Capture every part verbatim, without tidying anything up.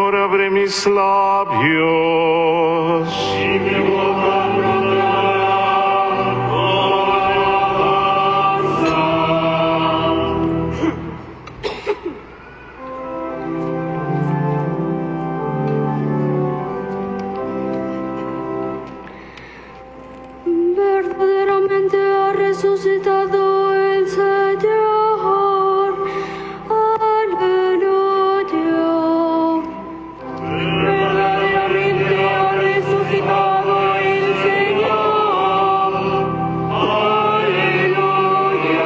Señor, abre mis labios. Y mi boca proclamará tu alabanza. Verdaderamente ha resucitado el Señor. Aleluya. Verdaderamente ha resucitado el Señor. Aleluya.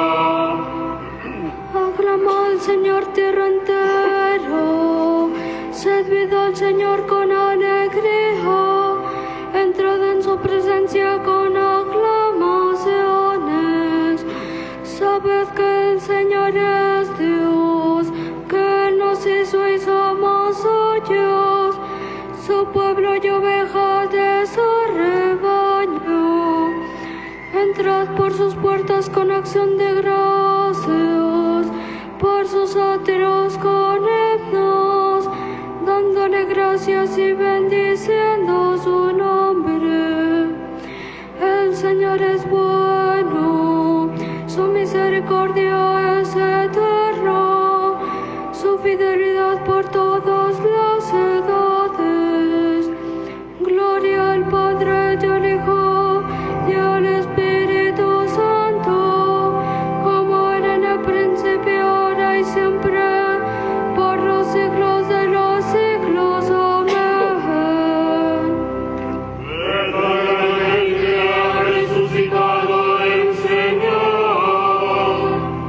Aclama al Señor tierra entero. Servid al Señor con alegría. Entrad en su presencia con aclamaciones. Sabed que el Señor es Dios, que Él nos hizo y somos suyos, su pueblo y ovejas de su rebaño. Entrad por sus puertas con acción de gracias, por sus atrios con himnos, dándole gracias y bendiciendo su nombre. El Señor es bueno, su misericordia es eterna, su fidelidad por todas las edades. Gloria al Padre y al Hijo y al Espíritu Santo, como era en el principio, ahora y siempre, por los siglos de los siglos. Amén. Verdaderamente ha resucitado el Señor.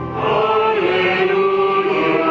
Aleluya.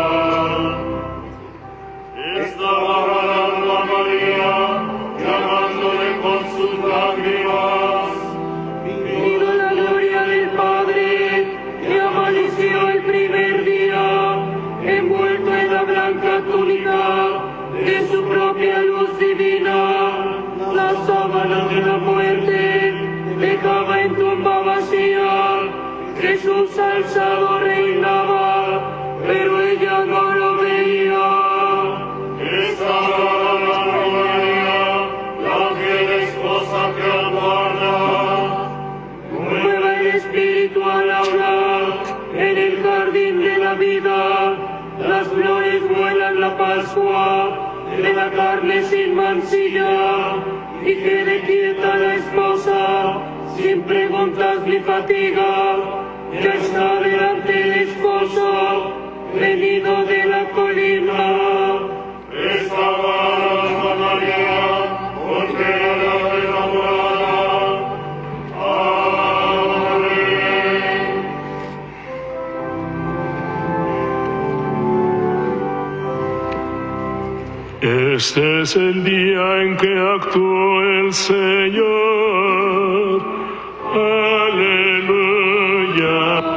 Estaba orando a María, llamándole con sus lágrimas. Vino la gloria del Padre, y amaneció el primer día, envuelto en la blanca túnica de su propia luz divina. La sábana de la muerte dejaba en tumba vacía. Jesús alzado reinaba, pero ella no lo veía. Estaba la María, la fiel esposa que aguarda. Mueva el espíritu al hablar en el jardín de la vida. Las flores vuelan la Pascua de la carne sin mancilla, y quede quieta la esposa sin preguntas ni fatiga. Ya está delante el esposo venido de la colina. Estaba la María, porque era la enamorada. Amén. Este es el día en que actuó el Señor. Aleluya.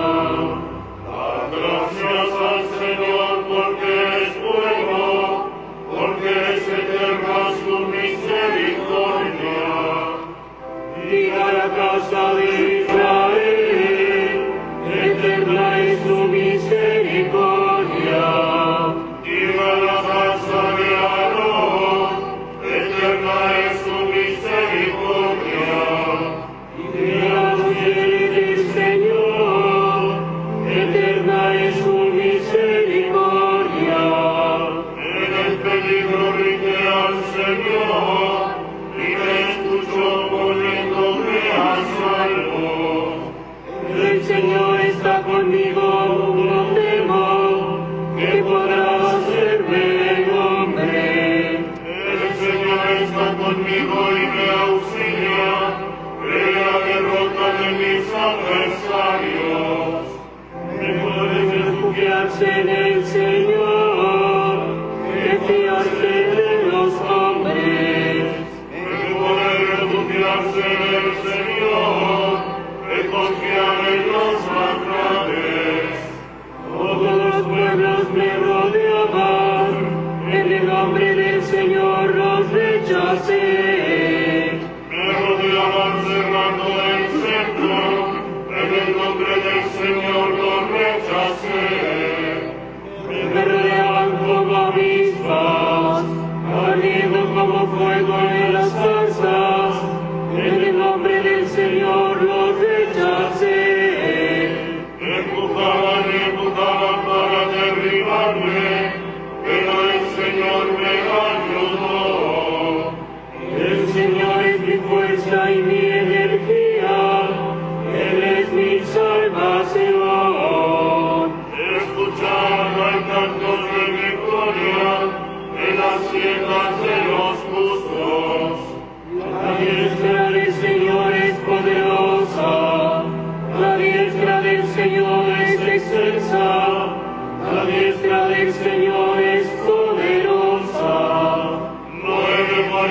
Gracias al Señor porque es bueno, porque es eterna su misericordia. Diga la casa de Israel, eterna es su misericordia. Diga la casa de Aarón, eterna es su misericordia. Diga los fieles del Señor, eterna es su misericordia. En el peligro grité al Señor, y me escuchó poniéndome a salvo. El Señor está conmigo, no temo, que podrá hacerme hombre. El Señor está conmigo y me auxilia, de la derrota de mis adversarios. Mejor es refugiarse en el Señor que fiarse de los hombres. Mejor es refugiarse en el Señor que confiar en los ladrones. Todos los pueblos me rodeaban, en el nombre del Señor los rechacé. Me rodeaban cerrando el centro, en el nombre del Señor los rechacé. Me rodeaban como avispas,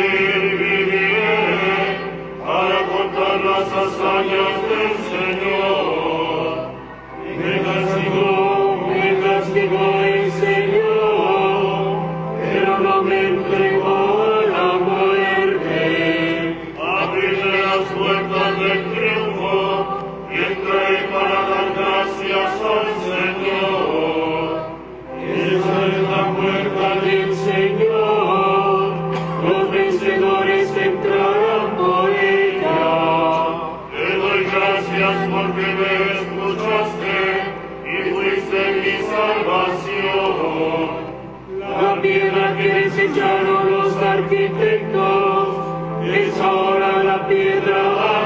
morir viviré para contar las hazañas del Señor. Me castigó, me castigó el Señor, pero no me entregó a la muerte. Abriré las puertas del triunfo y entraré para dar gracias al Señor. Esa es la puerta del Señor, los vencedores entrarán por ella. Te doy gracias porque me escuchaste y fuiste mi salvación. La piedra que desecharon los arquitectos es ahora la piedra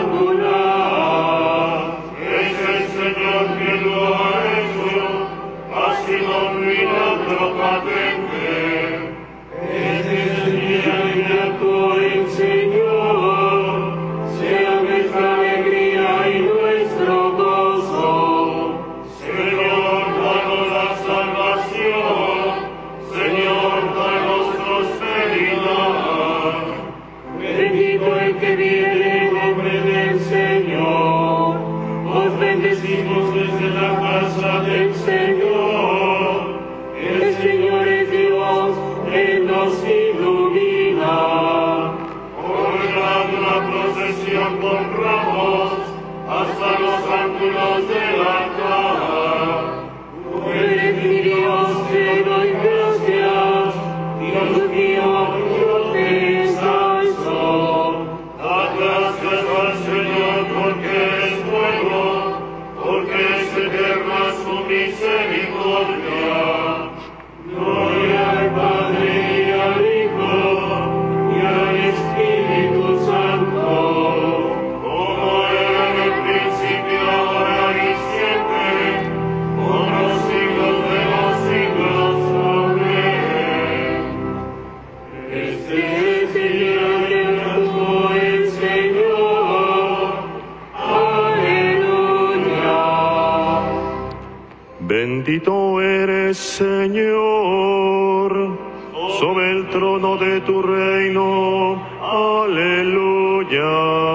angular. Es el Señor quien lo ha hecho, ha sido un milagro patente. Este es el día en que actuó el Señor, sea nuestra alegría y nuestro gozo. Señor, danos la salvación, Señor, danos prosperidad. Bendito el que viene en nombre del Señor. Os bendecimos desde la casa del Señor. El Señor es Dios, Él nos ilumina. Ordenad una procesión con ramos hasta los ángulos del altar. Tú eres mi Dios, te doy gracias. Dios mío, yo te ensalzo. Dad gracias al Señor porque es bueno, porque es eterna su misericordia. Gloria al Padre y al Hijo y al Espíritu Santo, como era en el principio, ahora y siempre, por los siglos de los siglos. Amén. Este es el día que actuó el Señor. Aleluya. Bendito eres, Señor, sobre el trono de tu reino. Aleluya.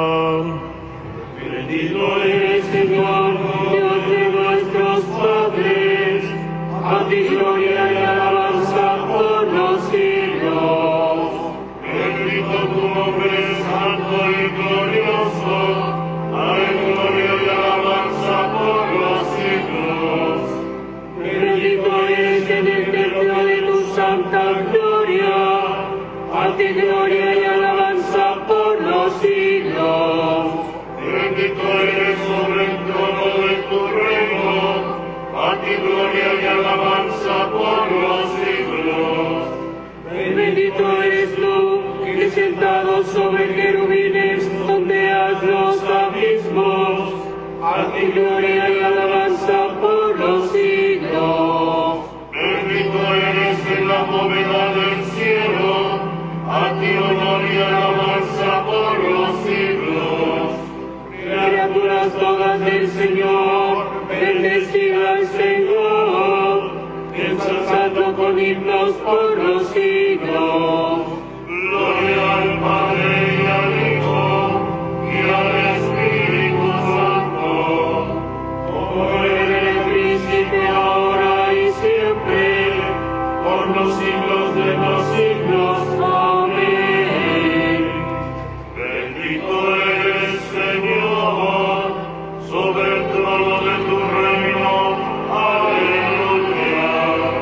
Bendito eres, Señor, Dios de nuestros padres. A ti gloria y alabanza por los siglos. Bendito tu nombre santo y glorioso. Hay gloria y alabanza por los siglos. Bendito eres en el templo de tu santa gloria. A ti gloria y alabanza por los siglos. Bendito eres sobre el trono de tu reino. A ti gloria y alabanza por los siglos. Bendito eres tú, que sentado sobre querubines sondeas los abismos. A ti gloria y alabanza por los siglos. Bendito eres en la bóveda del cielo. A ti honor y alabanza por los siglos. Criaturas todas del Señor, bendecida al Señor, ensalzando con himnos por los siglos. Gloria al Padre y al Hijo y al Espíritu Santo, como era en el principio, ahora y siempre, por los siglos de los siglos. Amén. Bendito eres, Señor, sobre el trono de tu reino. Aleluya.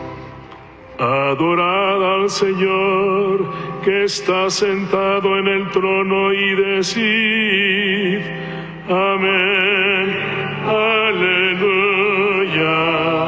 Adorad al Señor, que está sentado en el trono, y decid: Amén. Aleluya.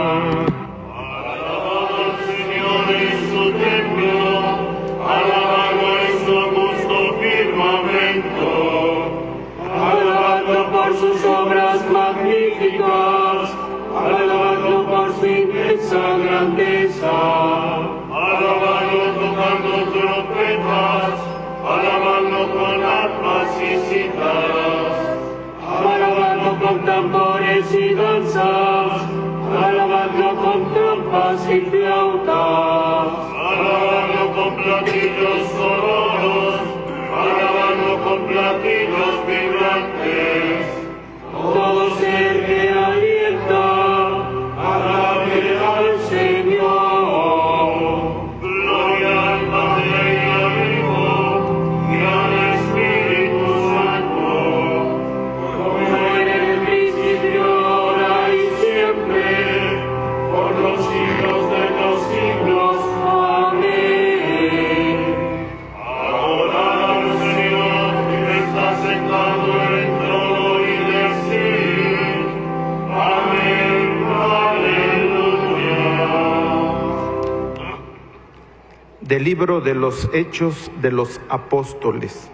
Alabad al Señor en su templo, alabadlo en su augusto firmamento. Alabadlo por sus obras magníficas, alabadlo por su inmensa grandeza. Alabadlo tocando trompetas, alabadlo con arpas y cítaras. Alabadlo con tambores y danzas, alabadlo con trompas y flautas. Alabadlo con platillos sonoros, platillos vibrantes. Todo ser que alienta, alabe al Señor. Gloria al Padre y al Hijo y al Espíritu Santo, como en el principio, ahora y siempre, por los siglos de los siglos. Amén. Ahora al Señor que está sentado en el trono y decir: Amén, aleluya. Del libro de los Hechos de los Apóstoles.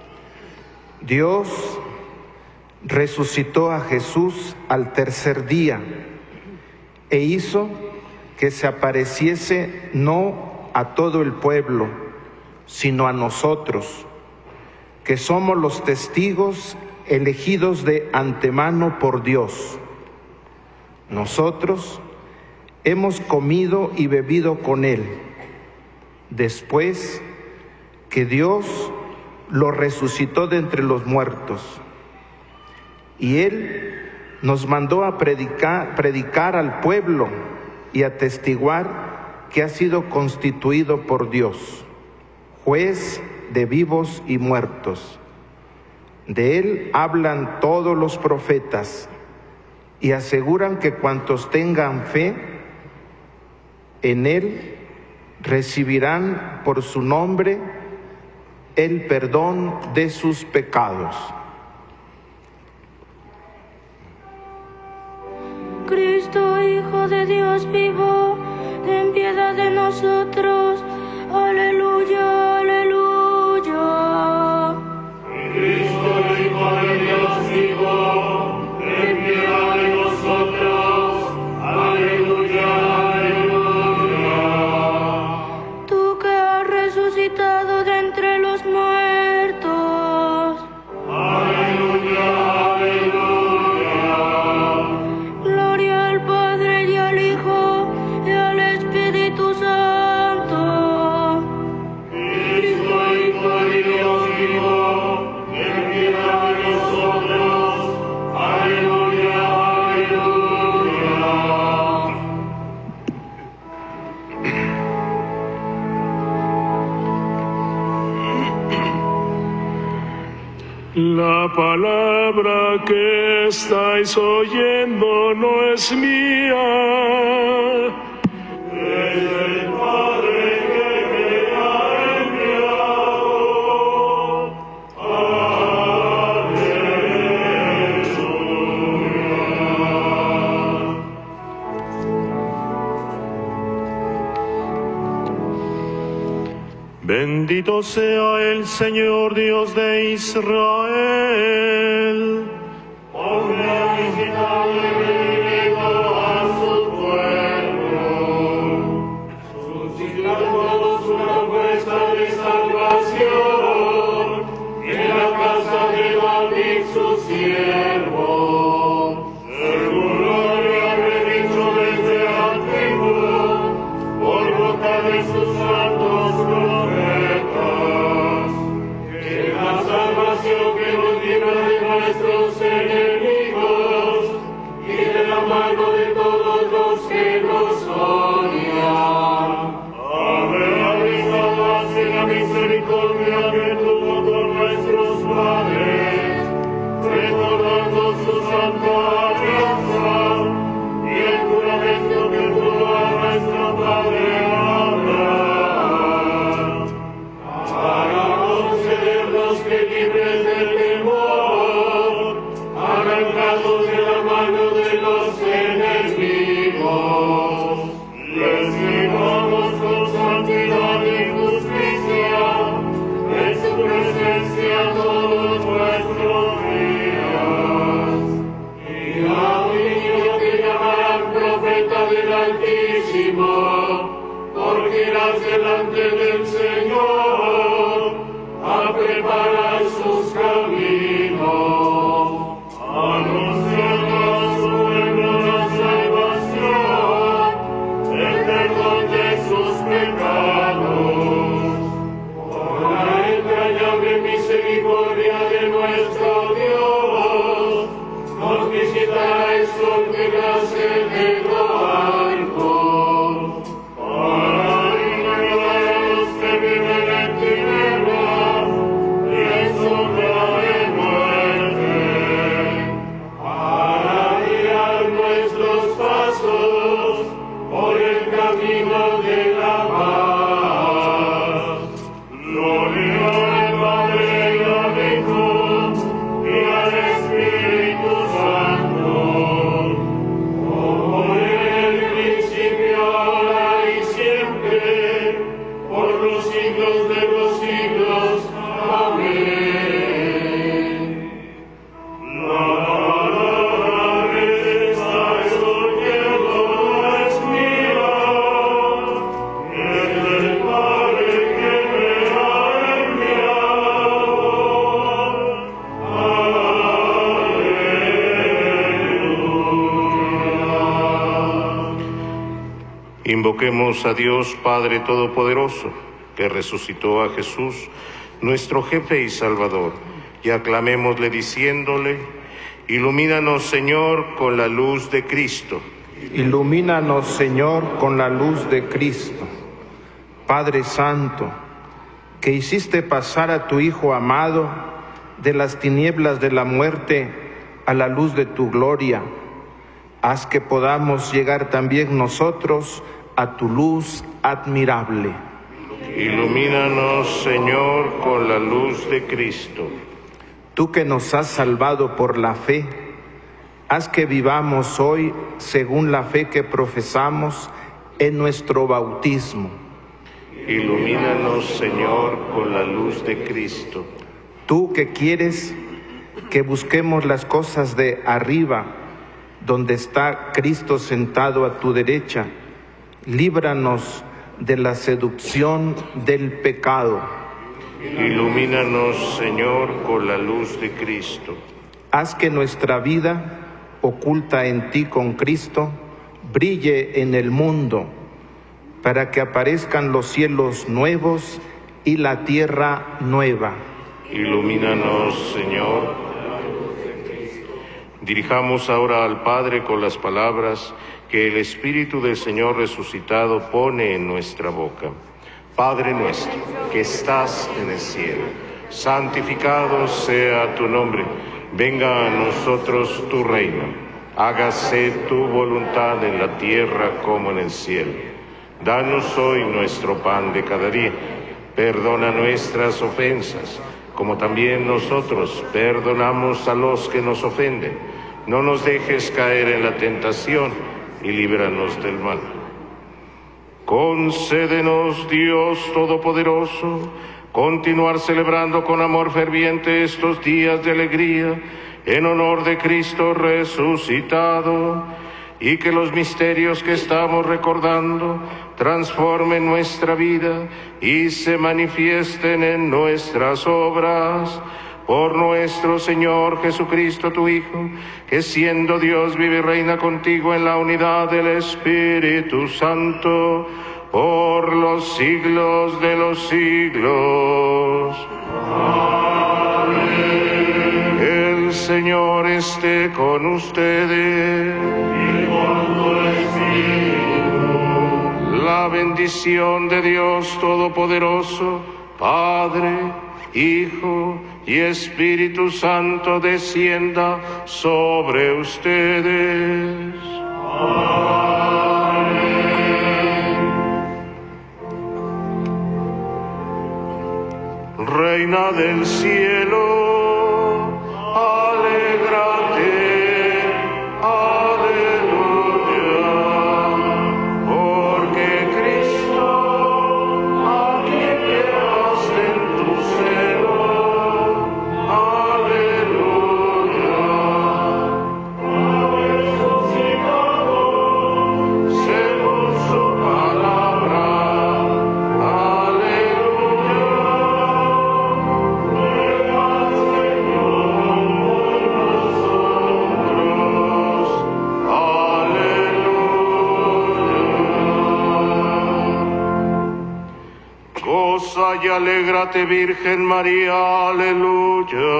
Dios resucitó a Jesús al tercer día e hizo que se apareciese no a todo el pueblo, sino a nosotros, que somos los testigos elegidos de antemano por Dios. Nosotros hemos comido y bebido con Él, después que Dios lo resucitó de entre los muertos. Y Él nos mandó a predicar, predicar al pueblo y a atestiguar que ha sido constituido por Dios, juez de vivos y muertos. De Él hablan todos los profetas y aseguran que cuantos tengan fe en Él recibirán por su nombre el perdón de sus pecados. Cristo, Hijo de Dios vivo, ten piedad de nosotros. Aleluya, aleluya. Cristo, Hijo de Dios vivo, ten piedad de nosotros. Aleluya, aleluya. Tú que has resucitado de entre los muertos. Aleluya, aleluya. Gloria al Padre y al Hijo y al Espíritu Santo. Cristo, Hijo de Dios vivo, ten piedad de nosotros. Aleluya, aleluya. La palabra que estáis oyendo no es mía, Es el Padre que me ha enviado. Bendito sea el Señor Dios de Israel. Hombre ha visitado y redimido a su pueblo, suscitando una fuerza de salvación en la casa de David su siervo. Según lo había predicho desde antiguo, por boca de sus santos profetas, que la salvación que nos libra de nuestros enemigos y de la mano de todos los que nos odian. Haber avisado así la misericordia que tuvo con nuestros padres, recordando su santa alianza y el juramento que tuvo a nuestro padre Abraham, para concedernos que libres del temor, arrancados de la mano de los enemigos, les vivamos con santidad y justicia en su presencia todos nuestros días. Y a un niño que llamarán profeta del Altísimo, porque irás delante del Señor a preparar sus caminos, anunciando a su pueblo la salvación, el perdón de sus pecados, por la entrañable misericordia Invoquemos a Dios Padre Todopoderoso, que resucitó a Jesús, nuestro jefe y Salvador, y aclamémosle diciéndole: ilumínanos, Señor, con la luz de Cristo. Ilumínanos, Señor, con la luz de Cristo. Padre Santo, que hiciste pasar a tu Hijo amado de las tinieblas de la muerte a la luz de tu gloria, haz que podamos llegar también nosotros a tu luz admirable. Ilumínanos, Señor, con la luz de Cristo. Tú que nos has salvado por la fe, haz que vivamos hoy según la fe que profesamos en nuestro bautismo. Ilumínanos, Señor, con la luz de Cristo. Tú que quieres que busquemos las cosas de arriba, donde está Cristo sentado a tu derecha, líbranos de la seducción del pecado. Ilumínanos, Señor, con la luz de Cristo. Haz que nuestra vida, oculta en ti con Cristo, brille en el mundo, para que aparezcan los cielos nuevos y la tierra nueva. Ilumínanos, Señor. Dirijamos ahora al Padre con las palabras que el Espíritu del Señor resucitado pone en nuestra boca. Padre nuestro, que estás en el cielo, santificado sea tu nombre. Venga a nosotros tu reino. Hágase tu voluntad en la tierra como en el cielo. Danos hoy nuestro pan de cada día. Perdona nuestras ofensas, como también nosotros perdonamos a los que nos ofenden. No nos dejes caer en la tentación y líbranos del mal. Concédenos, Dios Todopoderoso, continuar celebrando con amor ferviente estos días de alegría en honor de Cristo resucitado, y que los misterios que estamos recordando transformen nuestra vida y se manifiesten en nuestras obras. Por nuestro Señor Jesucristo, tu Hijo, que siendo Dios vive y reina contigo en la unidad del Espíritu Santo, por los siglos de los siglos. Amén. El Señor esté con ustedes. Y con tu espíritu. La bendición de Dios Todopoderoso, Padre, Hijo y Espíritu Santo, descienda sobre ustedes. Amén. Reina del cielo, alégrate, aleluya, porque Cristo, a quien llevaste en tu seno, aleluya, ha resucitado según su palabra, aleluya. Ruega al Señor por nosotros, aleluya. Goza y alégrate, Virgen María, aleluya.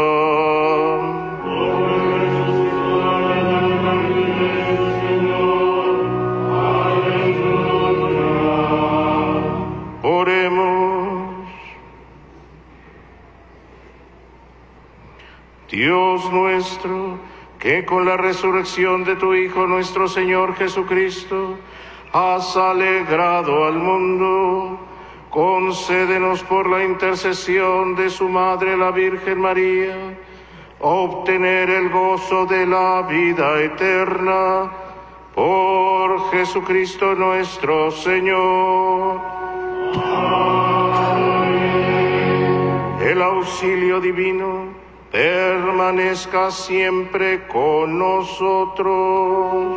Oremos. Dios nuestro, que con la resurrección de tu Hijo nuestro Señor Jesucristo has alegrado al mundo, concédenos por la intercesión de su Madre la Virgen María, obtener el gozo de la vida eterna, por Jesucristo nuestro Señor. Amén. El auxilio divino permanezca siempre con nosotros.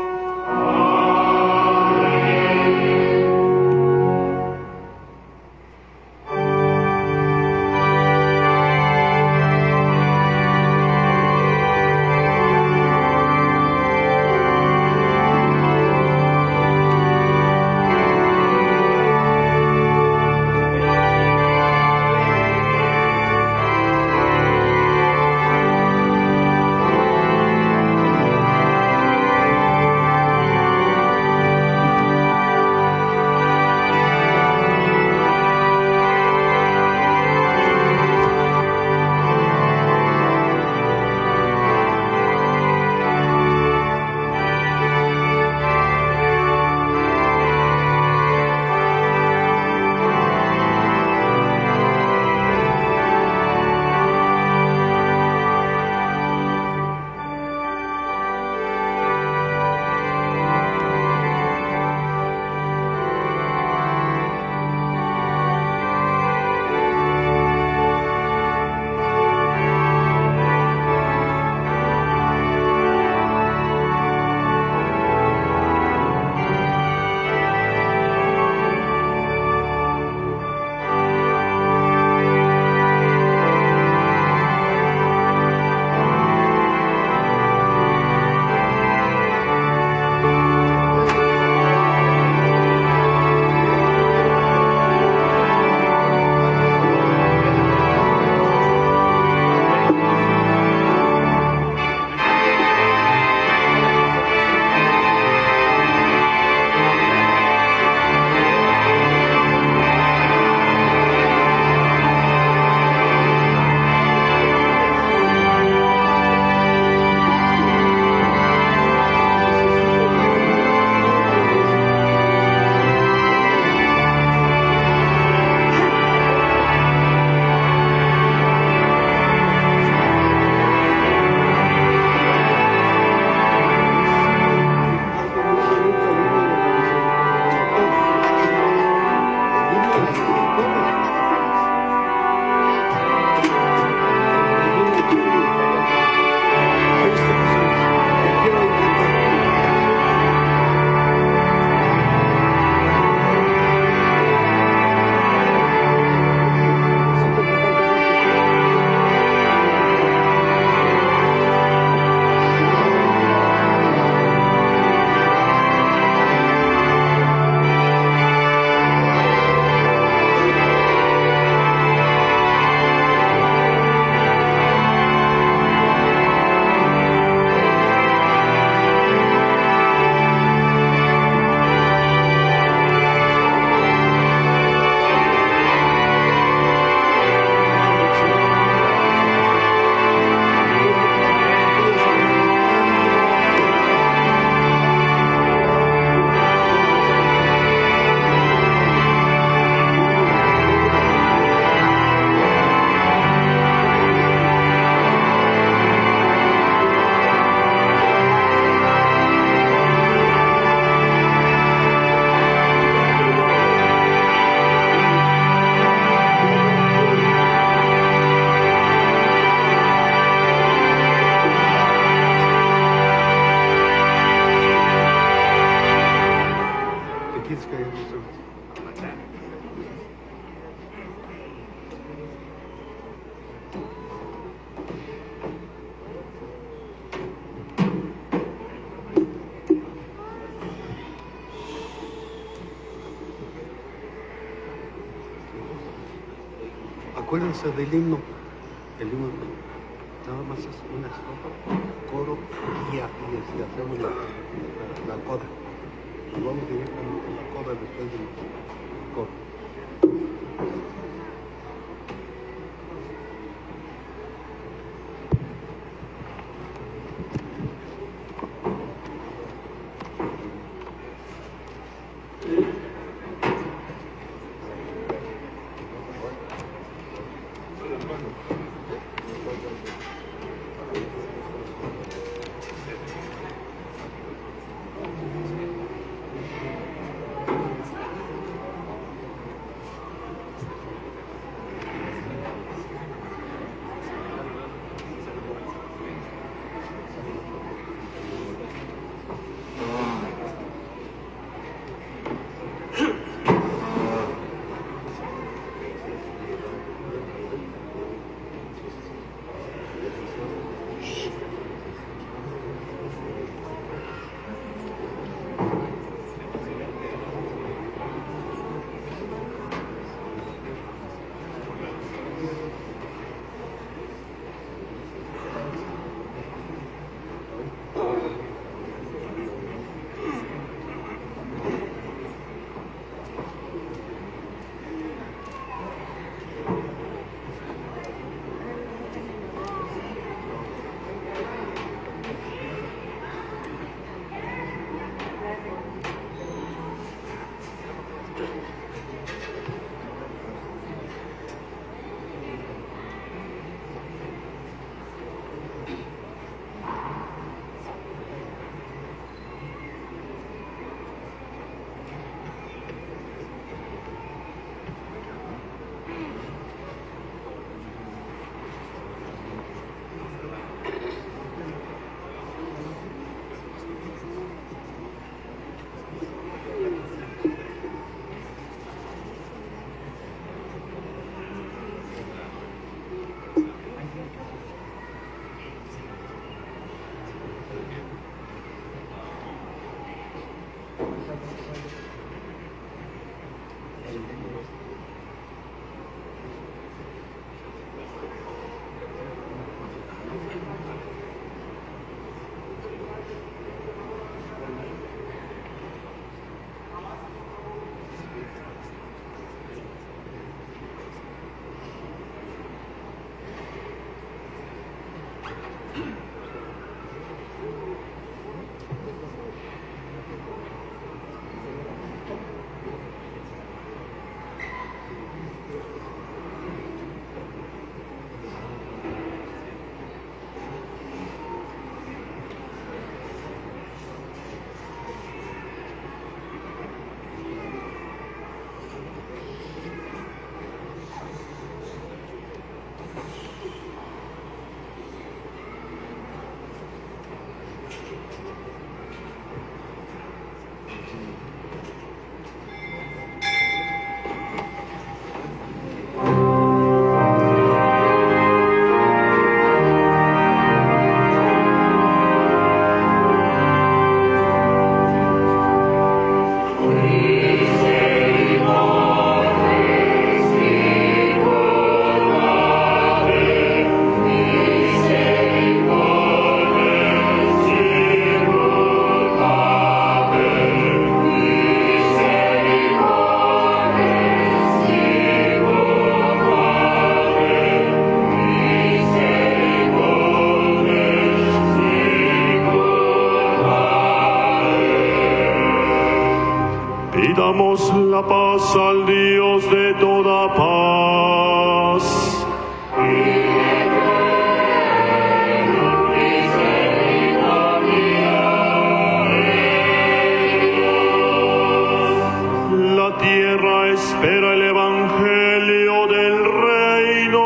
Acuérdense del himno. El himno nada más es una estrofa, coro y, a, y este, hacemos la, la, la coda. Nos vamos directamente a la coda después del coro. Pidamos la paz al Dios de toda paz. La tierra espera el evangelio del reino.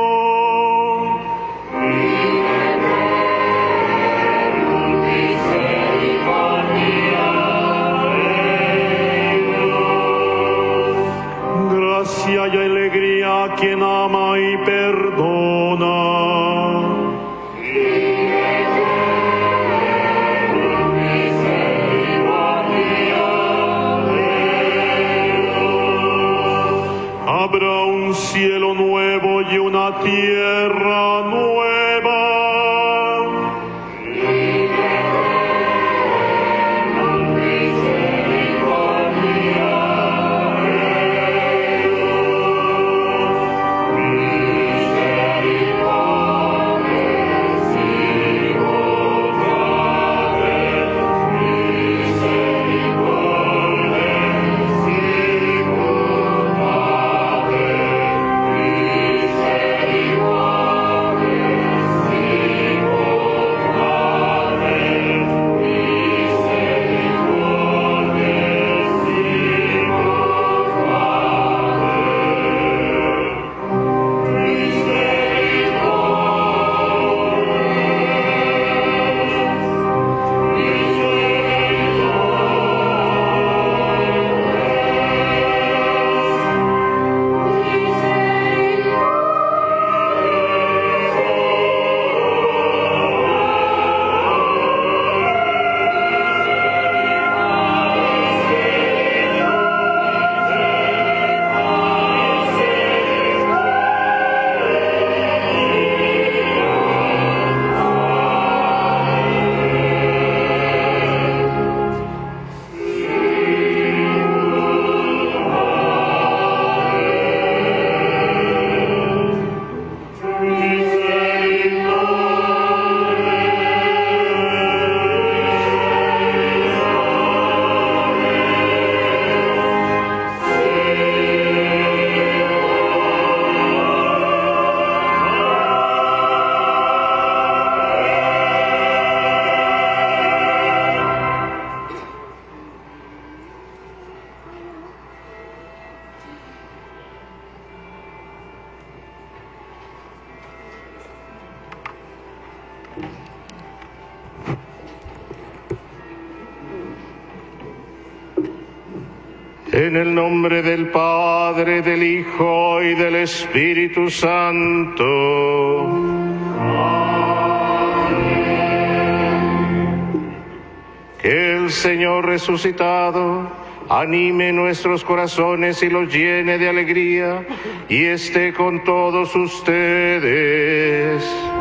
En el nombre del Padre, del Hijo y del Espíritu Santo. Amén. Que el Señor resucitado anime nuestros corazones y los llene de alegría y esté con todos ustedes.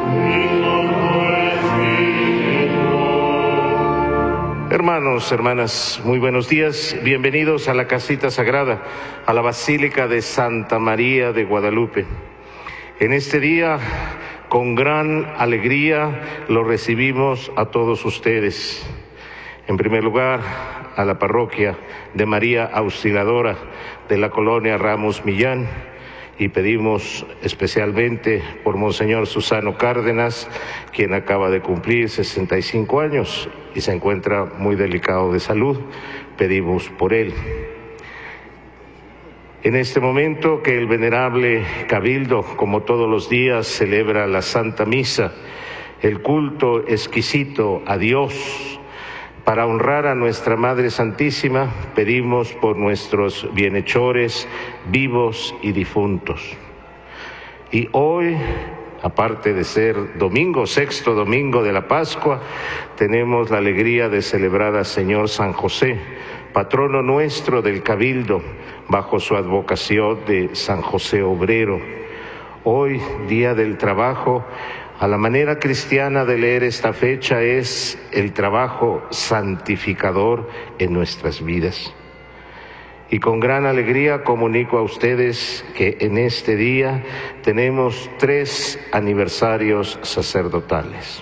Hermanos, hermanas, muy buenos días. Bienvenidos a la casita sagrada, a la Basílica de Santa María de Guadalupe. En este día, con gran alegría, lo recibimos a todos ustedes. En primer lugar, a la parroquia de María Auxiliadora de la colonia Ramos Millán, y pedimos especialmente por Monseñor Susano Cárdenas, quien acaba de cumplir sesenta y cinco años y se encuentra muy delicado de salud. Pedimos por él. En este momento que el venerable Cabildo, como todos los días, celebra la Santa Misa, el culto exquisito a Dios. Para honrar a nuestra Madre Santísima, pedimos por nuestros bienhechores vivos y difuntos. Y hoy, aparte de ser domingo, sexto domingo de la Pascua, tenemos la alegría de celebrar al Señor San José, patrono nuestro del Cabildo, bajo su advocación de San José Obrero. Hoy, Día del Trabajo, a la manera cristiana de leer esta fecha es el trabajo santificador en nuestras vidas. Y con gran alegría comunico a ustedes que en este día tenemos tres aniversarios sacerdotales.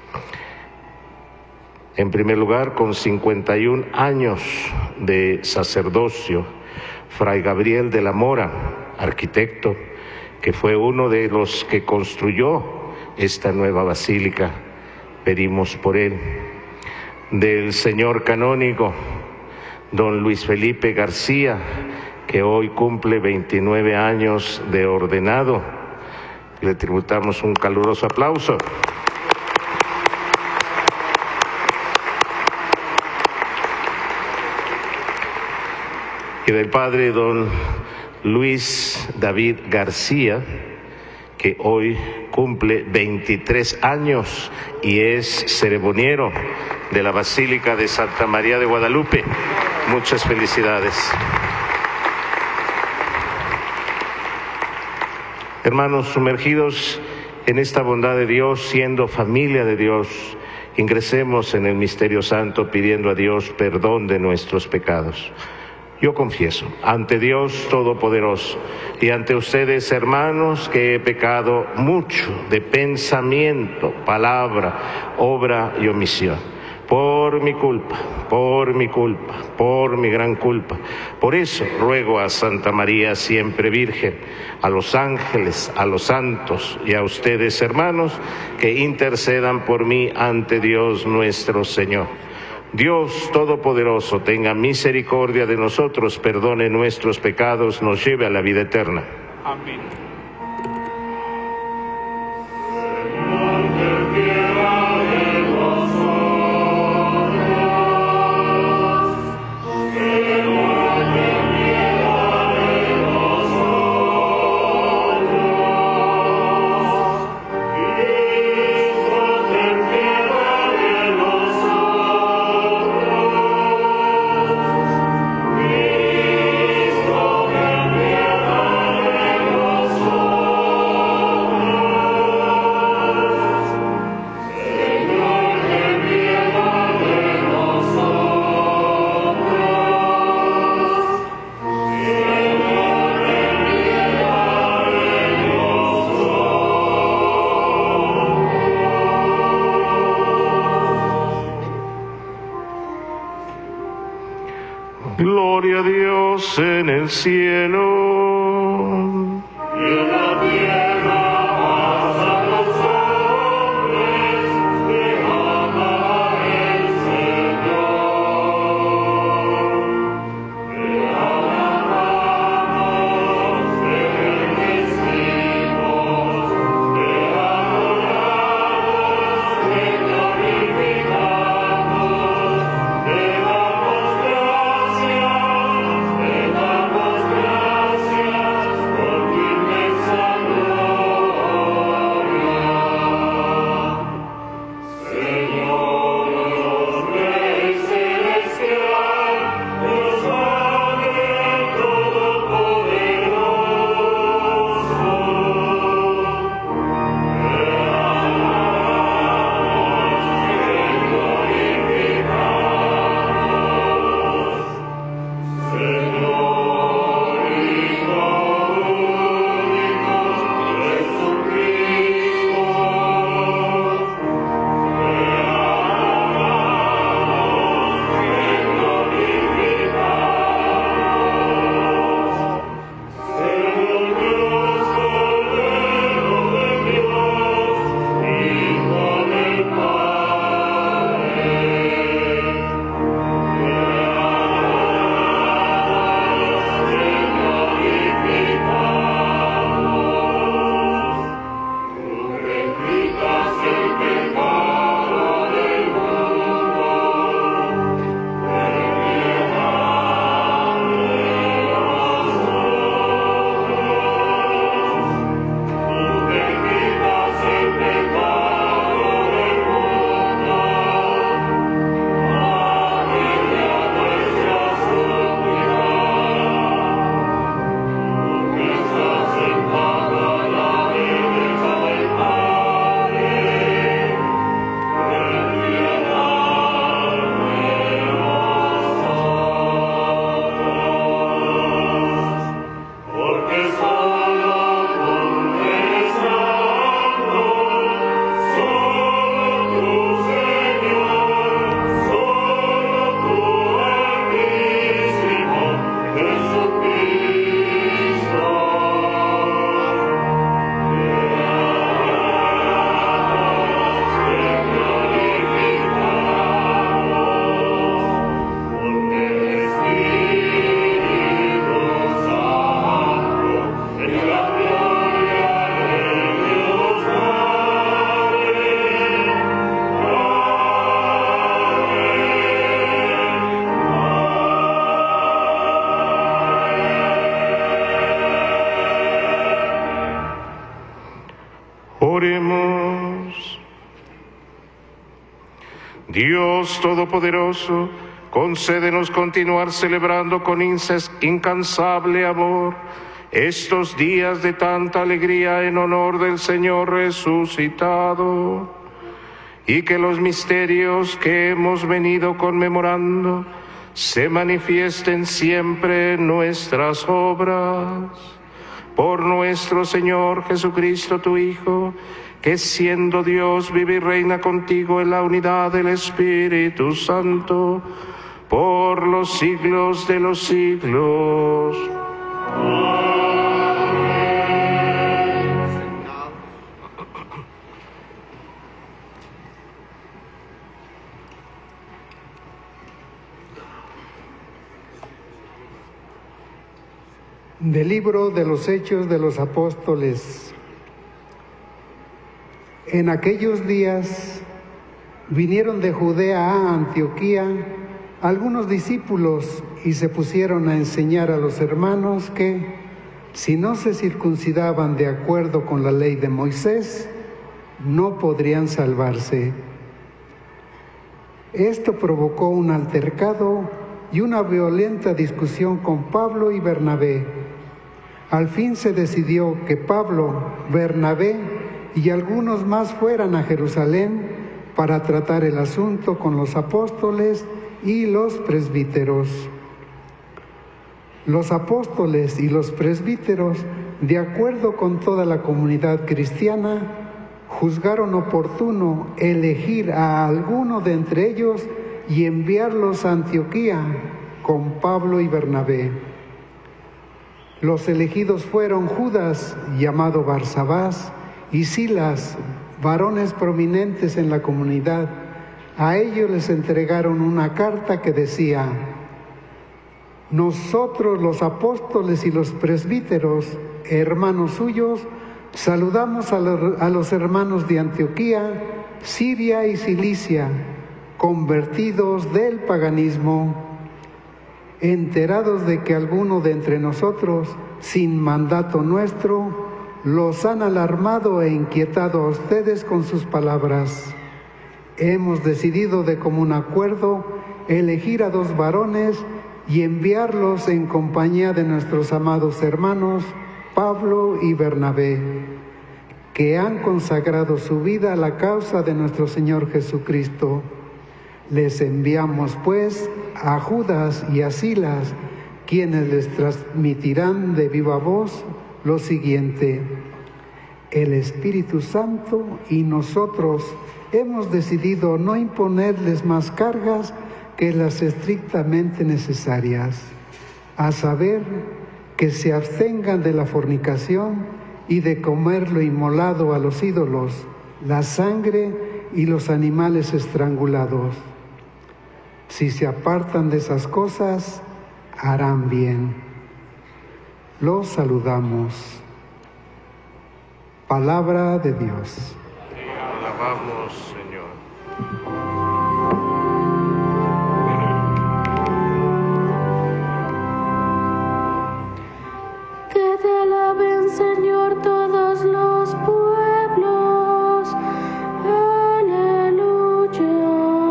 En primer lugar, con cincuenta y un años de sacerdocio, Fray Gabriel de la Mora, arquitecto, que fue uno de los que construyó esta nueva basílica, pedimos por él. Del señor canónigo don Luis Felipe García, que hoy cumple veintinueve años de ordenado, le tributamos un caluroso aplauso. Y del padre don Luis David García, que hoy cumple veintitrés años y es ceremoniero de la Basílica de Santa María de Guadalupe. Muchas felicidades. Hermanos, sumergidos en esta bondad de Dios, siendo familia de Dios, ingresemos en el misterio santo pidiendo a Dios perdón de nuestros pecados. Yo confieso ante Dios Todopoderoso y ante ustedes, hermanos, que he pecado mucho de pensamiento, palabra, obra y omisión. Por mi culpa, por mi culpa, por mi gran culpa. Por eso ruego a Santa María siempre Virgen, a los ángeles, a los santos y a ustedes, hermanos, que intercedan por mí ante Dios nuestro Señor. Dios Todopoderoso tenga misericordia de nosotros, perdone nuestros pecados, nos lleve a la vida eterna. Amén. Gloria a Dios en el cielo. Y en la tierra paz a los hombres que ama el Señor. Te alabamos, te bendecimos, te adoramos, Oremos. Dios Todopoderoso, concédenos continuar celebrando con incansable amor estos días de tanta alegría en honor del Señor resucitado, y que los misterios que hemos venido conmemorando se manifiesten siempre en nuestras obras. Por nuestro Señor Jesucristo, tu Hijo, que siendo Dios vive y reina contigo en la unidad del Espíritu Santo, por los siglos de los siglos. Del libro de los Hechos de los Apóstoles. En aquellos días vinieron de Judea a Antioquía algunos discípulos y se pusieron a enseñar a los hermanos que, si no se circuncidaban de acuerdo con la ley de Moisés, no podrían salvarse. Esto provocó un altercado y una violenta discusión con Pablo y Bernabé. Al fin se decidió que Pablo, Bernabé y algunos más fueran a Jerusalén para tratar el asunto con los apóstoles y los presbíteros. Los apóstoles y los presbíteros, de acuerdo con toda la comunidad cristiana, juzgaron oportuno elegir a alguno de entre ellos y enviarlos a Antioquía con Pablo y Bernabé. Los elegidos fueron Judas, llamado Barsabás, y Silas, varones prominentes en la comunidad. A ellos les entregaron una carta que decía: nosotros los apóstoles y los presbíteros, hermanos suyos, saludamos a los, a los hermanos de Antioquía, Siria y Cilicia, convertidos del paganismo, enterados de que alguno de entre nosotros, sin mandato nuestro, los han alarmado e inquietado a ustedes con sus palabras. Hemos decidido de común acuerdo elegir a dos varones y enviarlos en compañía de nuestros amados hermanos Pablo y Bernabé, que han consagrado su vida a la causa de nuestro Señor Jesucristo. Les enviamos pues a Judas y a Silas, quienes les transmitirán de viva voz lo siguiente: el Espíritu Santo y nosotros hemos decidido no imponerles más cargas que las estrictamente necesarias, a saber, que se abstengan de la fornicación y de comer lo inmolado a los ídolos, la sangre y los animales estrangulados. Si se apartan de esas cosas, harán bien. Los saludamos. Palabra de Dios. Te alabamos, Señor. Que te alaben, Señor, todos los pueblos. Aleluya.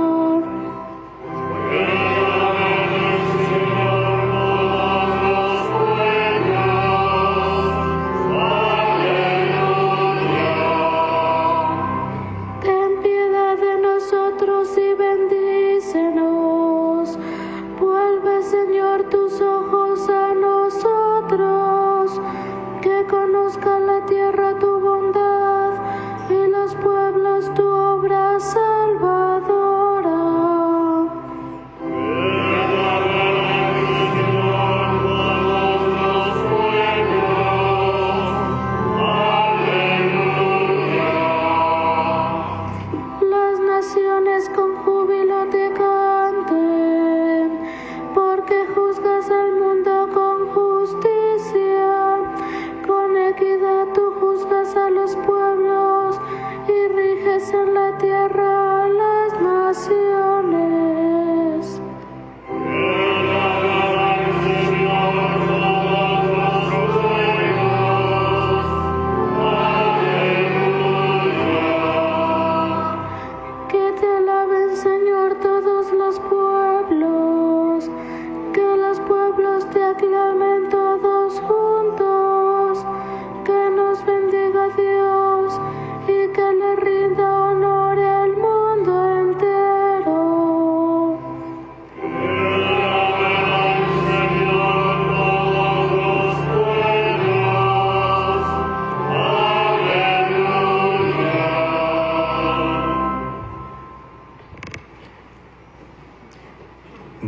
Ten piedad de nosotros y bendícenos. Vuelve, Señor, tus ojos a nosotros, que conozca la tierra tu bondad y los pueblos tu obra salvadora. Las naciones con júbilo te canten, porque juzgas al mundo con justicia. Con equidad tú juzgas a los pueblos y riges en la tierra a las naciones.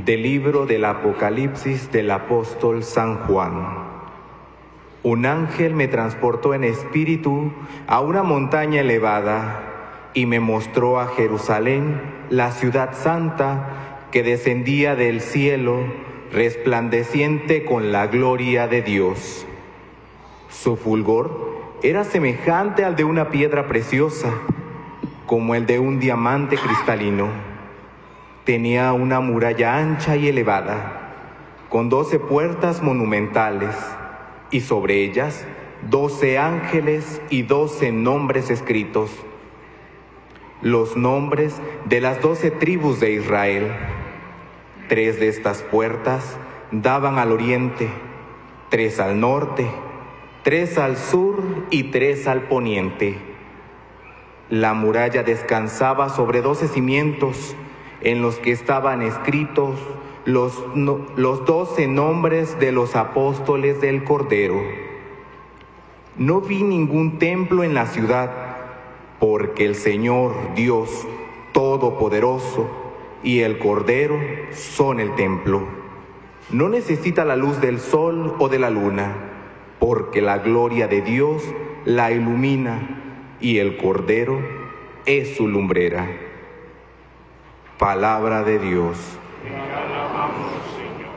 Del libro del Apocalipsis del apóstol San Juan. Un ángel me transportó en espíritu a una montaña elevada y me mostró a Jerusalén, la ciudad santa, que descendía del cielo, resplandeciente con la gloria de Dios. Su fulgor era semejante al de una piedra preciosa, como el de un diamante cristalino. Tenía una muralla ancha y elevada, con doce puertas monumentales, y sobre ellas doce ángeles y doce nombres escritos, los nombres de las doce tribus de Israel. Tres de estas puertas daban al oriente, tres al norte, tres al sur y tres al poniente. La muralla descansaba sobre doce cimientos, en los que estaban escritos los, no, los doce nombres de los apóstoles del Cordero. No vi ningún templo en la ciudad, porque el Señor Dios Todopoderoso y el Cordero son el templo. No necesita la luz del sol o de la luna, porque la gloria de Dios la ilumina y el Cordero es su lumbrera. Palabra de Dios. Te alabamos, Señor.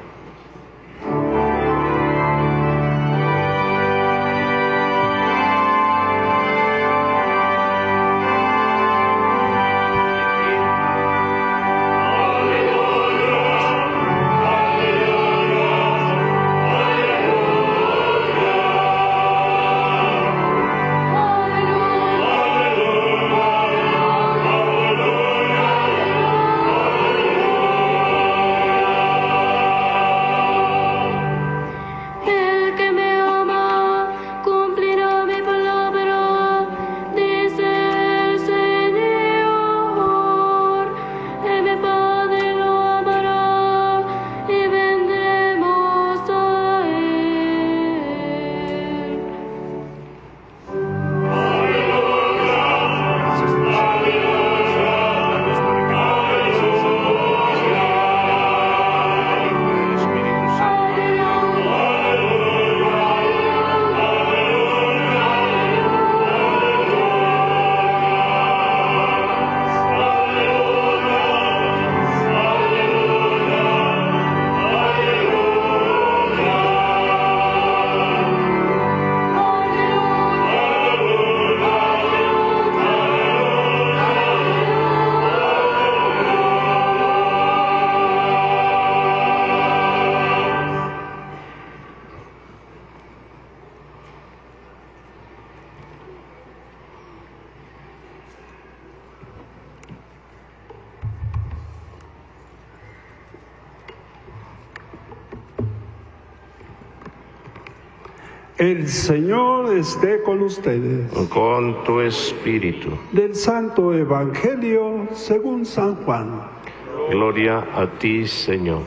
El Señor esté con ustedes. Con tu espíritu. Del Santo Evangelio según San Juan. Gloria a ti, Señor.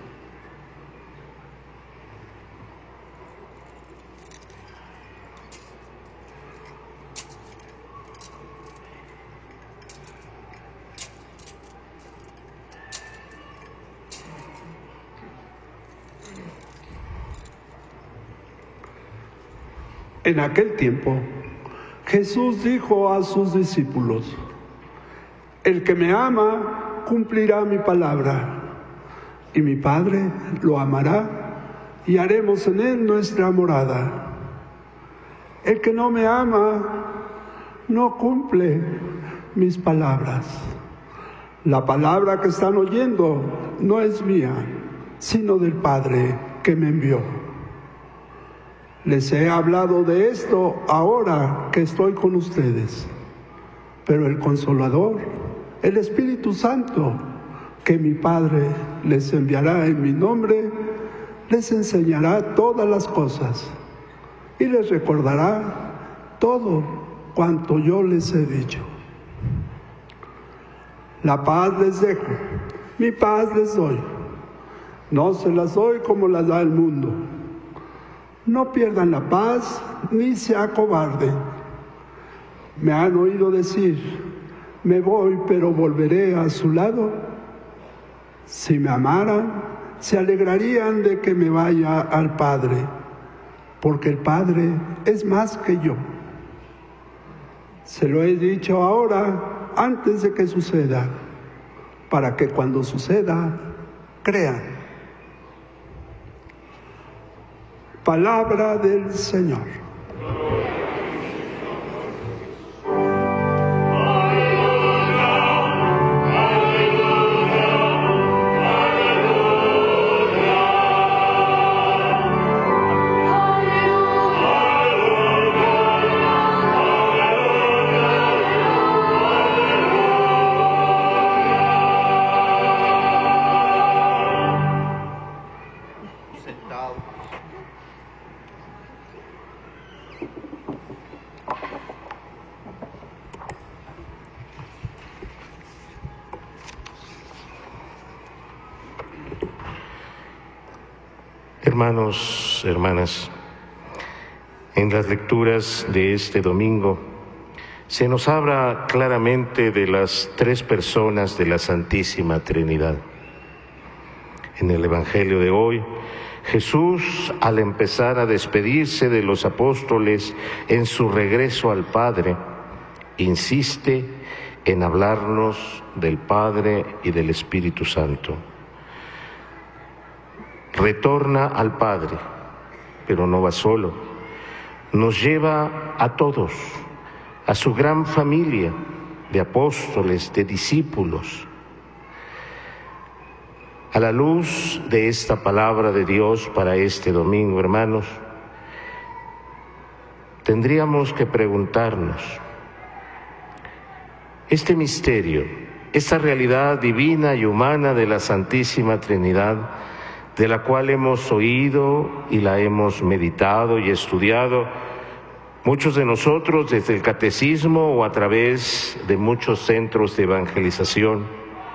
En aquel tiempo, Jesús dijo a sus discípulos: el que me ama cumplirá mi palabra, y mi Padre lo amará, y haremos en él nuestra morada. El que no me ama no cumple mis palabras. La palabra que están oyendo no es mía, sino del Padre que me envió. Les he hablado de esto ahora que estoy con ustedes, pero el Consolador, el Espíritu Santo, que mi Padre les enviará en mi nombre, les enseñará todas las cosas y les recordará todo cuanto yo les he dicho. La paz les dejo, mi paz les doy. No se las doy como las da el mundo. No pierdan la paz ni se acobarden. Me han oído decir: me voy, pero volveré a su lado. Si me amaran, se alegrarían de que me vaya al Padre, porque el Padre es más que yo. Se lo he dicho ahora, antes de que suceda, para que cuando suceda, crean. Palabra del Señor. Hermanos, hermanas, en las lecturas de este domingo se nos habla claramente de las tres personas de la Santísima Trinidad. En el Evangelio de hoy, Jesús, al empezar a despedirse de los apóstoles en su regreso al Padre, insiste en hablarnos del Padre y del Espíritu Santo. Retorna al Padre, pero no va solo. Nos lleva a todos, a su gran familia de apóstoles, de discípulos. A la luz de esta palabra de Dios para este domingo, hermanos, tendríamos que preguntarnos, este misterio, esta realidad divina y humana de la Santísima Trinidad, de la cual hemos oído y la hemos meditado y estudiado, muchos de nosotros desde el catecismo o a través de muchos centros de evangelización.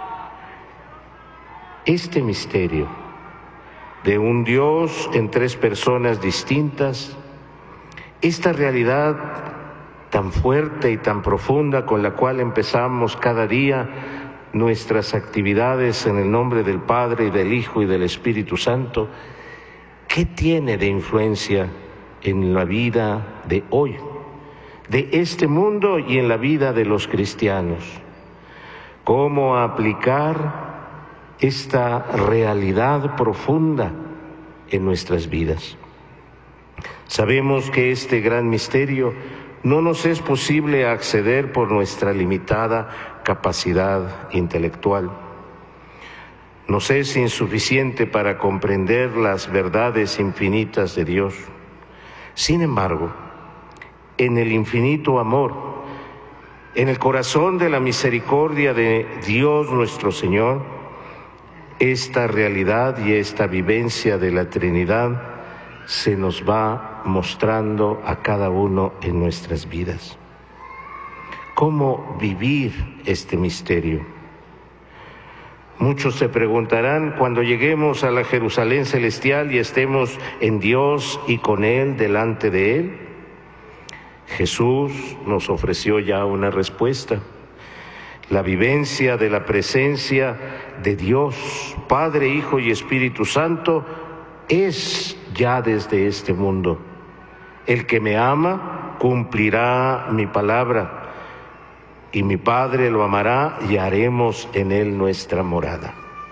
Este misterio de un Dios en tres personas distintas, esta realidad tan fuerte y tan profunda con la cual empezamos cada día nuestras actividades en el nombre del Padre y del Hijo y del Espíritu Santo, ¿qué tiene de influencia en la vida de hoy, de este mundo y en la vida de los cristianos? ¿Cómo aplicar esta realidad profunda en nuestras vidas? Sabemos que este gran misterio no nos es posible acceder por nuestra limitada capacidad intelectual. Nos es insuficiente para comprender las verdades infinitas de Dios. Sin embargo, en el infinito amor, en el corazón de la misericordia de Dios nuestro Señor, esta realidad y esta vivencia de la Trinidad se nos va mostrando a cada uno en nuestras vidas. ¿Cómo vivir este misterio? Muchos se preguntarán cuando lleguemos a la Jerusalén celestial y estemos en Dios y con Él, delante de Él. Jesús nos ofreció ya una respuesta. La vivencia de la presencia de Dios, Padre, Hijo y Espíritu Santo, es ya desde este mundo. El que me ama cumplirá mi palabra, y mi Padre lo amará y haremos en él nuestra morada.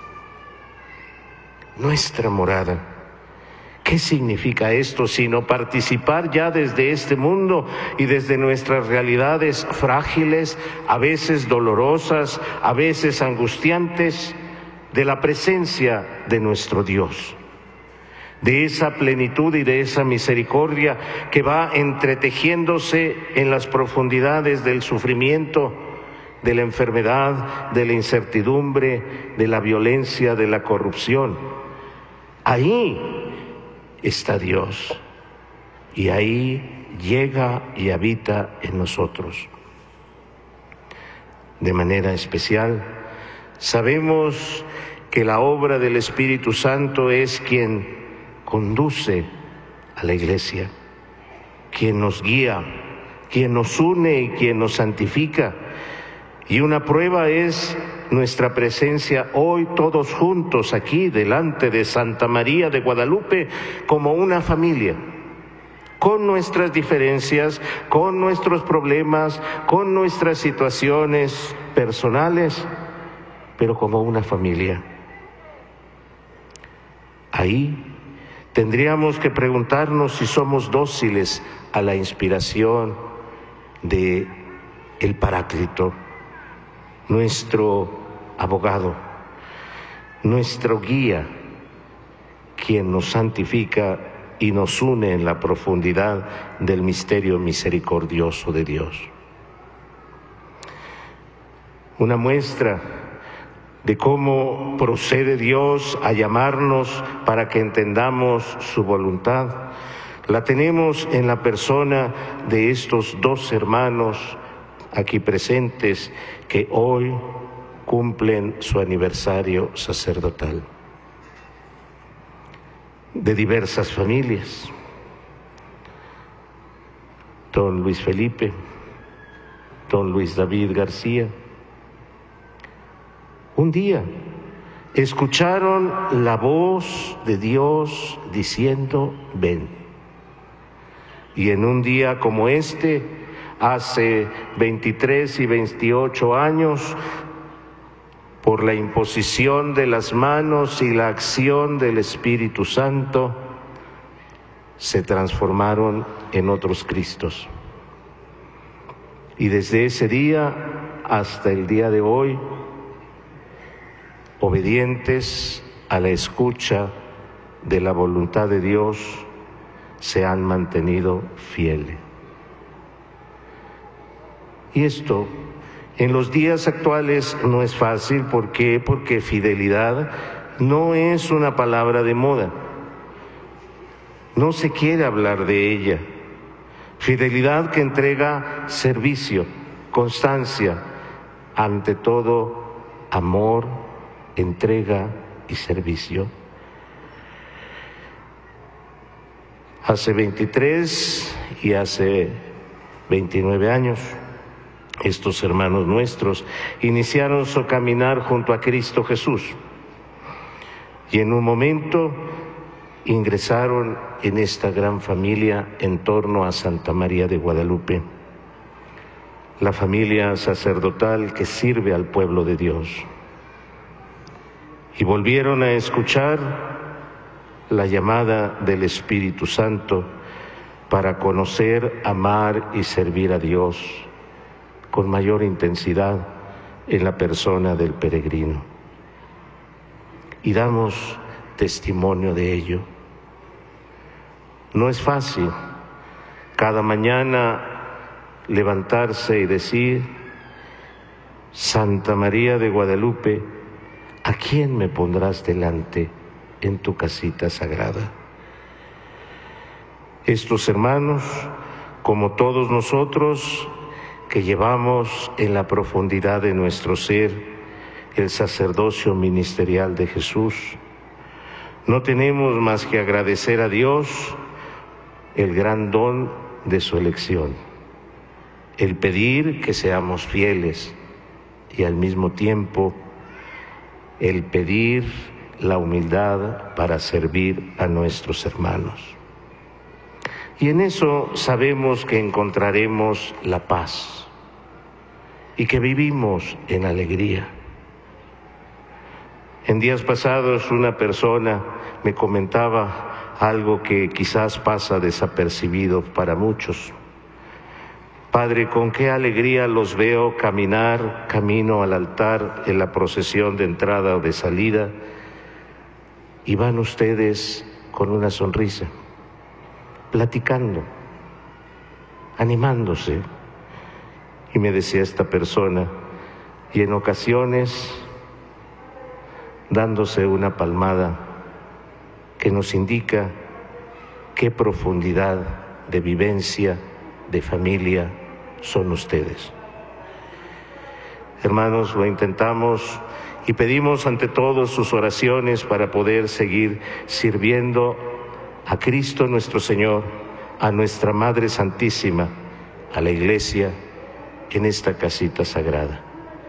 Nuestra morada. ¿Qué significa esto sino participar ya desde este mundo y desde nuestras realidades frágiles, a veces dolorosas, a veces angustiantes, de la presencia de nuestro Dios? De esa plenitud y de esa misericordia que va entretejiéndose en las profundidades del sufrimiento, de la enfermedad, de la incertidumbre, de la violencia, de la corrupción. Ahí está Dios y ahí llega y habita en nosotros. De manera especial, sabemos que la obra del Espíritu Santo es quien conduce a la Iglesia, quien nos guía, quien nos une y quien nos santifica, Y una prueba es nuestra presencia hoy todos juntos aquí delante de Santa María de Guadalupe como una familia, con nuestras diferencias, con nuestros problemas, con nuestras situaciones personales, pero como una familia. Ahí tendríamos que preguntarnos si somos dóciles a la inspiración de el Paráclito, nuestro abogado, nuestro guía, quien nos santifica y nos une en la profundidad del misterio misericordioso de Dios. Una muestra de cómo procede Dios a llamarnos para que entendamos su voluntad, la tenemos en la persona de estos dos hermanos aquí presentes que hoy cumplen su aniversario sacerdotal. De diversas familias. Don Luis Felipe, don Luis David García. Un día escucharon la voz de Dios diciendo, ven. Y en un día como este, hace veintitrés y veintiocho años, por la imposición de las manos y la acción del Espíritu Santo, se transformaron en otros Cristos. Y desde ese día hasta el día de hoy, obedientes a la escucha de la voluntad de Dios, se han mantenido fieles. Y esto en los días actuales no es fácil. ¿Por qué? Porque fidelidad no es una palabra de moda. No se quiere hablar de ella. Fidelidad que entrega servicio, constancia, ante todo amor, entrega y servicio. Hace veintitrés y hace veintinueve años, estos hermanos nuestros iniciaron su caminar junto a Cristo Jesús y en un momento ingresaron en esta gran familia en torno a Santa María de Guadalupe, la familia sacerdotal que sirve al pueblo de Dios. Y volvieron a escuchar la llamada del Espíritu Santo para conocer, amar y servir a Dios con mayor intensidad en la persona del peregrino. Y damos testimonio de ello. No es fácil cada mañana levantarse y decir, Santa María de Guadalupe, ¿a quién me pondrás delante en tu casita sagrada? Estos hermanos, como todos nosotros, que llevamos en la profundidad de nuestro ser el sacerdocio ministerial de Jesús, no tenemos más que agradecer a Dios el gran don de su elección, el pedir que seamos fieles y al mismo tiempo el pedir la humildad para servir a nuestros hermanos. Y en eso sabemos que encontraremos la paz y que vivimos en alegría. En días pasados una persona me comentaba algo que quizás pasa desapercibido para muchos. Padre, con qué alegría los veo caminar camino al altar en la procesión de entrada o de salida, y van ustedes con una sonrisa, platicando, animándose. Y me decía esta persona, y en ocasiones dándose una palmada que nos indica qué profundidad de vivencia, de familia son ustedes. Hermanos, lo intentamos y pedimos ante todos sus oraciones para poder seguir sirviendo a Cristo nuestro Señor, a nuestra Madre Santísima, a la Iglesia, en esta casita sagrada.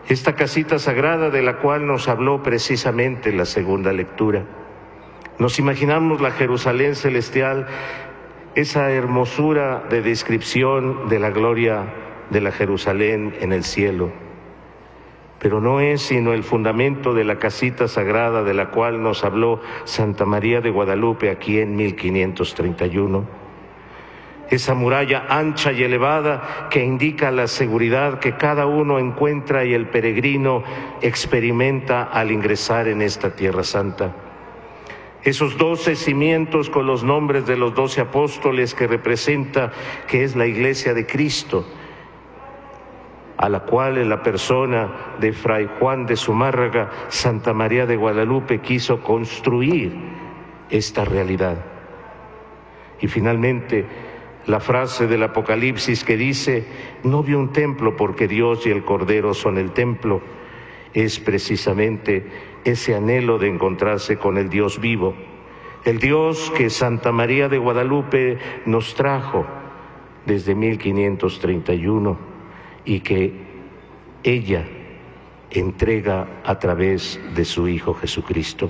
esta casita sagrada de la cual nos habló precisamente la segunda lectura. Nos imaginamos la Jerusalén celestial, esa hermosura de descripción de la gloria de la Jerusalén en el cielo. Pero no es sino el fundamento de la casita sagrada de la cual nos habló Santa María de Guadalupe aquí en mil quinientos treinta y uno. Esa muralla ancha y elevada que indica la seguridad que cada uno encuentra y el peregrino experimenta al ingresar en esta tierra santa. Esos doce cimientos con los nombres de los doce apóstoles que representa que es la Iglesia de Cristo, a la cual en la persona de Fray Juan de Zumárraga, Santa María de Guadalupe quiso construir esta realidad. Y finalmente, la frase del Apocalipsis que dice, no vi un templo porque Dios y el Cordero son el templo, es precisamente ese anhelo de encontrarse con el Dios vivo, el Dios que Santa María de Guadalupe nos trajo desde mil quinientos treinta y uno y que ella entrega a través de su Hijo Jesucristo.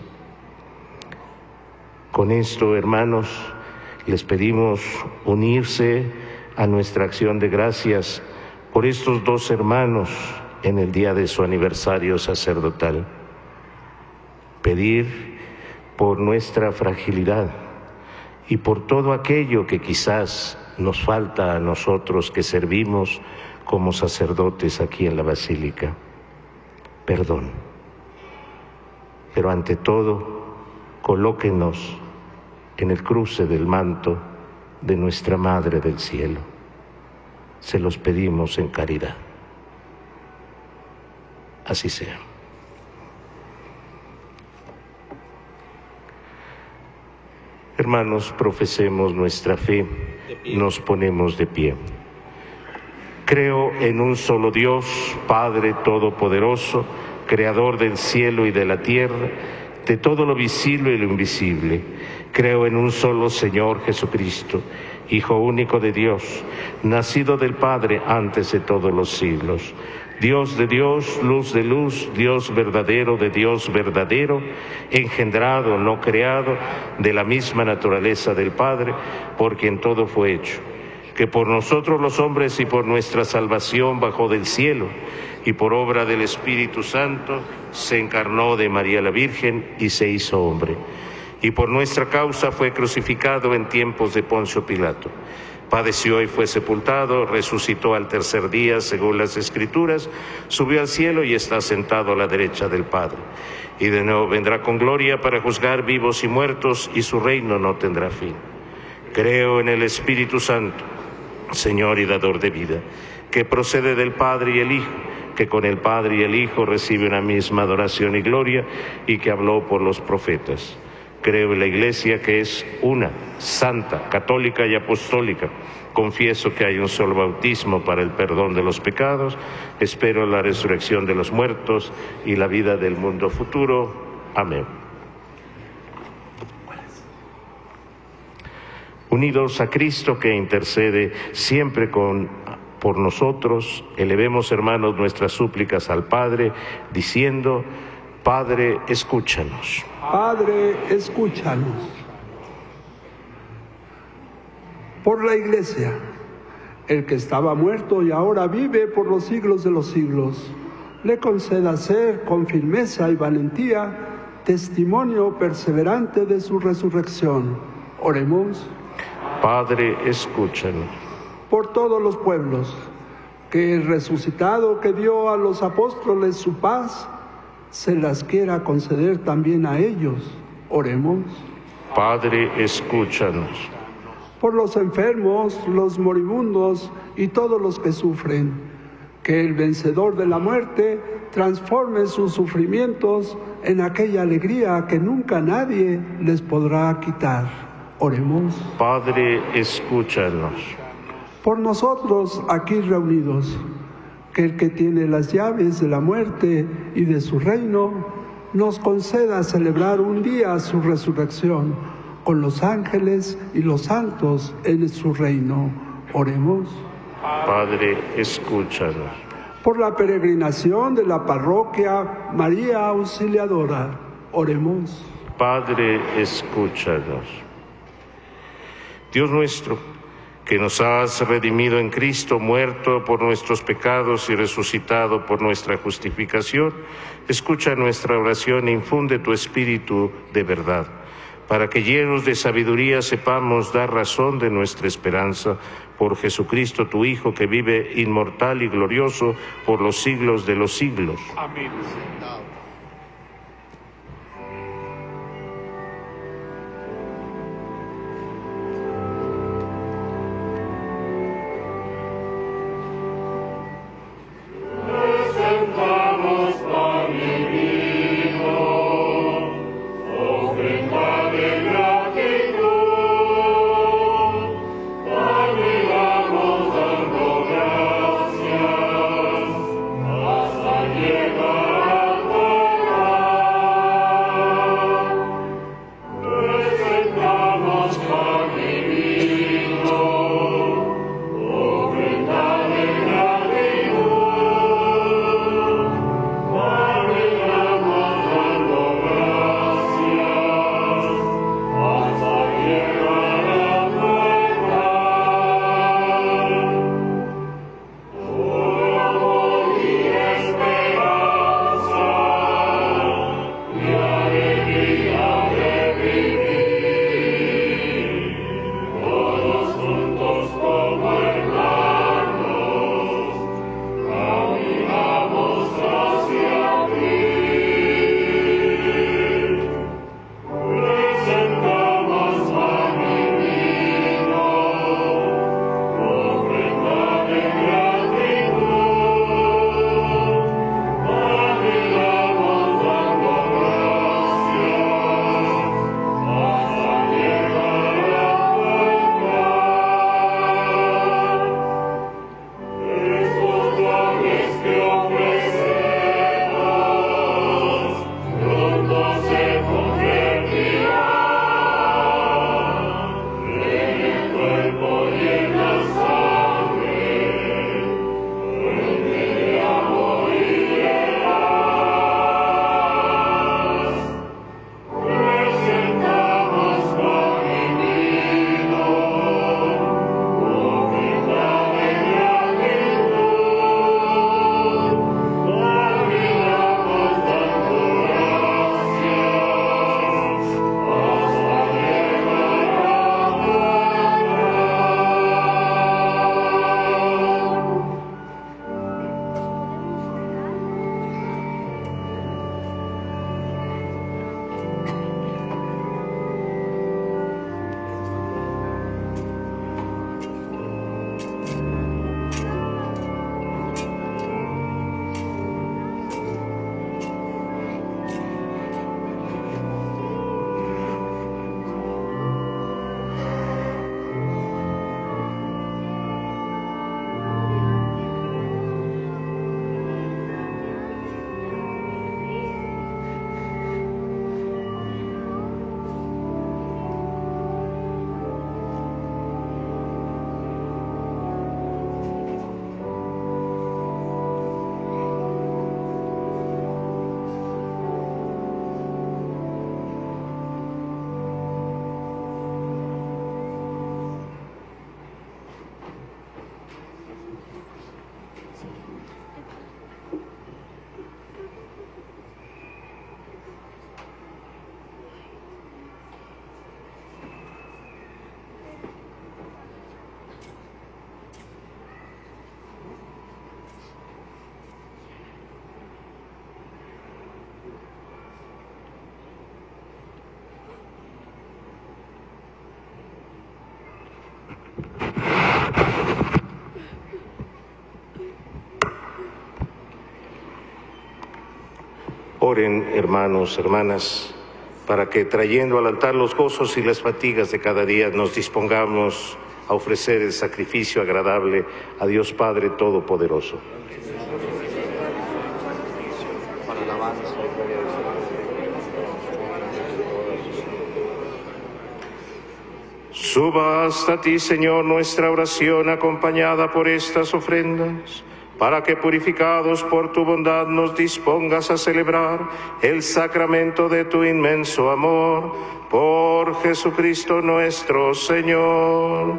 Con esto, hermanos, les pedimos unirse a nuestra acción de gracias por estos dos hermanos en el día de su aniversario sacerdotal. Pedir por nuestra fragilidad y por todo aquello que quizás nos falta a nosotros que servimos como sacerdotes aquí en la Basílica. Perdón. Pero ante todo, colóquenos en el cruce del manto de nuestra Madre del Cielo. Se los pedimos en caridad. Así sea. Hermanos, profesemos nuestra fe, nos ponemos de pie. Creo en un solo Dios, Padre Todopoderoso, Creador del cielo y de la tierra, de todo lo visible y lo invisible. Creo en un solo Señor Jesucristo, Hijo único de Dios, nacido del Padre antes de todos los siglos. Dios de Dios, luz de luz, Dios verdadero de Dios verdadero, engendrado, no creado, de la misma naturaleza del Padre, por quien todo fue hecho, que por nosotros los hombres y por nuestra salvación bajó del cielo, y por obra del Espíritu Santo se encarnó de María la Virgen y se hizo hombre. Y por nuestra causa fue crucificado en tiempos de Poncio Pilato. Padeció y fue sepultado, resucitó al tercer día según las Escrituras, subió al cielo y está sentado a la derecha del Padre. Y de nuevo vendrá con gloria para juzgar vivos y muertos, y su reino no tendrá fin. Creo en el Espíritu Santo, Señor y dador de vida, que procede del Padre y el Hijo, que con el Padre y el Hijo recibe una misma adoración y gloria, y que habló por los profetas. Creo en la Iglesia, que es una, santa, católica y apostólica. Confieso que hay un solo bautismo para el perdón de los pecados. Espero la resurrección de los muertos y la vida del mundo futuro. Amén. Unidos a Cristo, que intercede siempre con, por nosotros, elevemos, hermanos, nuestras súplicas al Padre, diciendo: Padre, escúchanos. Padre, escúchanos. Por la Iglesia, el que estaba muerto y ahora vive por los siglos de los siglos, le conceda ser con firmeza y valentía testimonio perseverante de su resurrección. Oremos. Padre, escúchanos. Por todos los pueblos, que el resucitado que dio a los apóstoles su paz, se las quiera conceder también a ellos. Oremos. Padre, escúchanos. Por los enfermos, los moribundos y todos los que sufren, que el vencedor de la muerte transforme sus sufrimientos en aquella alegría que nunca nadie les podrá quitar. Oremos. Padre, escúchanos. Por nosotros aquí reunidos, que el que tiene las llaves de la muerte y de su reino, nos conceda celebrar un día su resurrección con los ángeles y los santos en su reino. Oremos. Padre, escúchanos. por la peregrinación de la parroquia María Auxiliadora. Oremos. Padre, escúchanos. Dios nuestro, que nos has redimido en Cristo, muerto por nuestros pecados y resucitado por nuestra justificación, escucha nuestra oración e infunde tu espíritu de verdad, para que llenos de sabiduría sepamos dar razón de nuestra esperanza por Jesucristo, tu Hijo, que vive inmortal y glorioso por los siglos de los siglos. Amén. Oren, hermanos, hermanas, para que trayendo al altar los gozos y las fatigas de cada día nos dispongamos a ofrecer el sacrificio agradable a Dios Padre Todopoderoso. Suba hasta ti, Señor, nuestra oración acompañada por estas ofrendas, para que purificados por tu bondad nos dispongas a celebrar el sacramento de tu inmenso amor. Por Jesucristo nuestro Señor.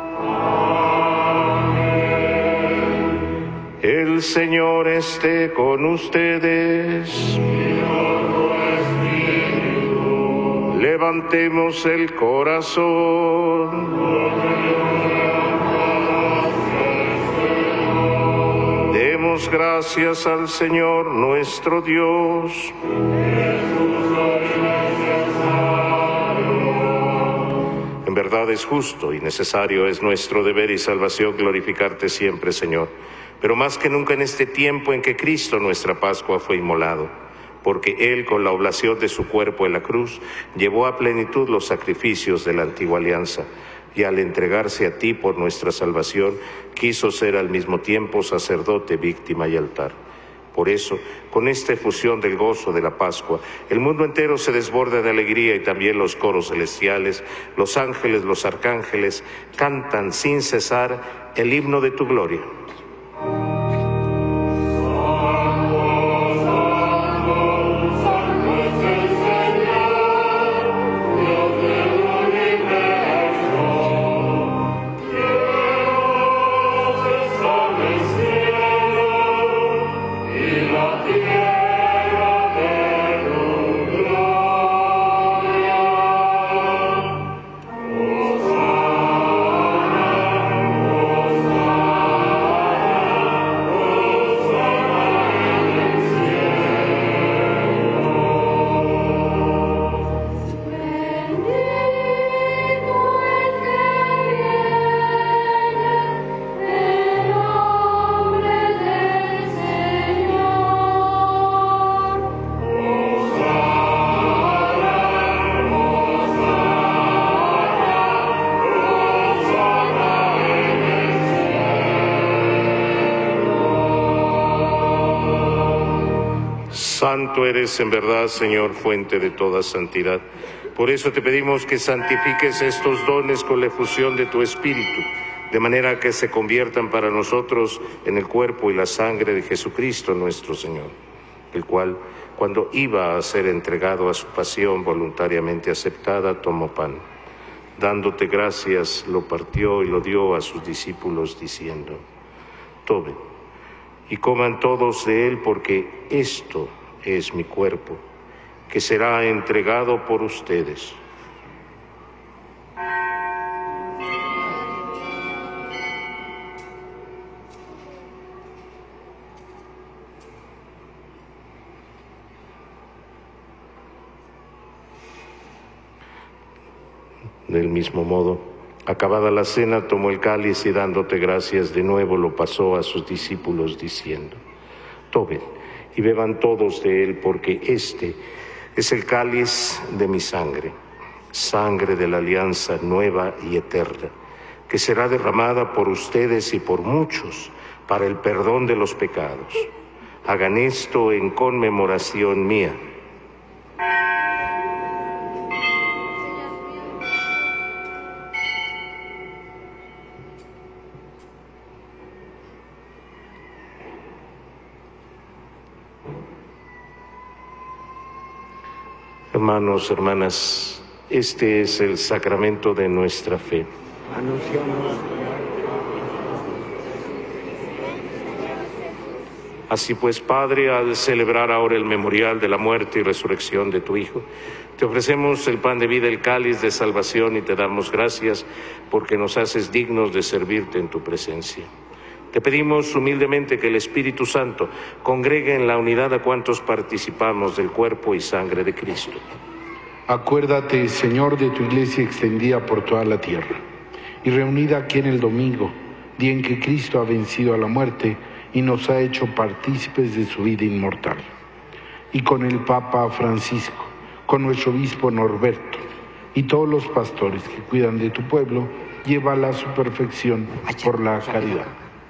Amén. El Señor esté con ustedes. Levantemos el corazón. Demos gracias al Señor nuestro Dios. En verdad es justo y necesario, es nuestro deber y salvación glorificarte siempre, Señor, pero más que nunca en este tiempo en que Cristo, nuestra Pascua, fue inmolado, porque Él, con la oblación de su cuerpo en la cruz, llevó a plenitud los sacrificios de la antigua alianza, y al entregarse a ti por nuestra salvación, quiso ser al mismo tiempo sacerdote, víctima y altar. Por eso, con esta efusión del gozo de la Pascua, el mundo entero se desborda de alegría y también los coros celestiales, los ángeles, los arcángeles, cantan sin cesar el himno de tu gloria. Santo eres en verdad, Señor, fuente de toda santidad. Por eso te pedimos que santifiques estos dones con la efusión de tu Espíritu, de manera que se conviertan para nosotros en el cuerpo y la sangre de Jesucristo nuestro Señor, el cual, cuando iba a ser entregado a su pasión voluntariamente aceptada, tomó pan. Dándote gracias, lo partió y lo dio a sus discípulos, diciendo: tomen y coman todos de él, porque esto es mi cuerpo, que será entregado por ustedes. Del mismo modo, acabada la cena, tomó el cáliz y dándote gracias de nuevo lo pasó a sus discípulos, diciendo: tomen y beban todos de él, porque este es el cáliz de mi sangre, sangre de la alianza nueva y eterna, que será derramada por ustedes y por muchos para el perdón de los pecados. Hagan esto en conmemoración mía. Hermanos, hermanas, este es el sacramento de nuestra fe. Anunciamos. Así pues, Padre, al celebrar ahora el memorial de la muerte y resurrección de tu Hijo, te ofrecemos el pan de vida, el cáliz de salvación, y te damos gracias porque nos haces dignos de servirte en tu presencia. Te pedimos humildemente que el Espíritu Santo congregue en la unidad a cuantos participamos del cuerpo y sangre de Cristo. Acuérdate, Señor, de tu iglesia extendida por toda la tierra y reunida aquí en el domingo, día en que Cristo ha vencido a la muerte y nos ha hecho partícipes de su vida inmortal. Y con el Papa Francisco, con nuestro obispo Norberto y todos los pastores que cuidan de tu pueblo, llévala a su perfección por la caridad.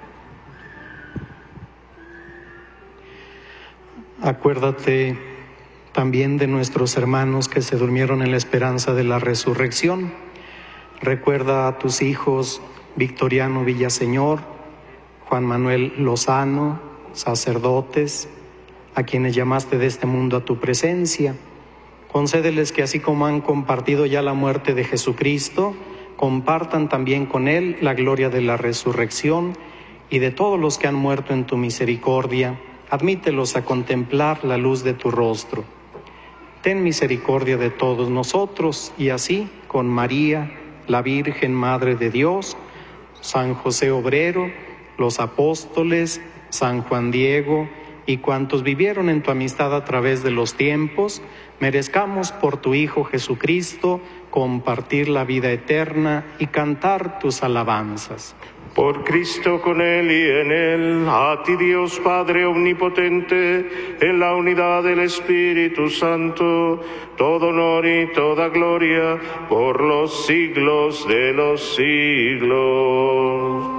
Acuérdate también de nuestros hermanos que se durmieron en la esperanza de la resurrección. Recuerda a tus hijos Victoriano Villaseñor, Juan Manuel Lozano, sacerdotes, a quienes llamaste de este mundo a tu presencia. Concédeles que así como han compartido ya la muerte de Jesucristo, compartan también con Él la gloria de la resurrección, y de todos los que han muerto en tu misericordia, admítelos a contemplar la luz de tu rostro. Ten misericordia de todos nosotros, y así, con María, la Virgen Madre de Dios, San José Obrero, los apóstoles, San Juan Diego, y cuantos vivieron en tu amistad a través de los tiempos, merezcamos por tu Hijo Jesucristo compartir la vida eterna y cantar tus alabanzas. Por Cristo, con Él y en Él, a ti Dios Padre Omnipotente, en la unidad del Espíritu Santo, todo honor y toda gloria por los siglos de los siglos.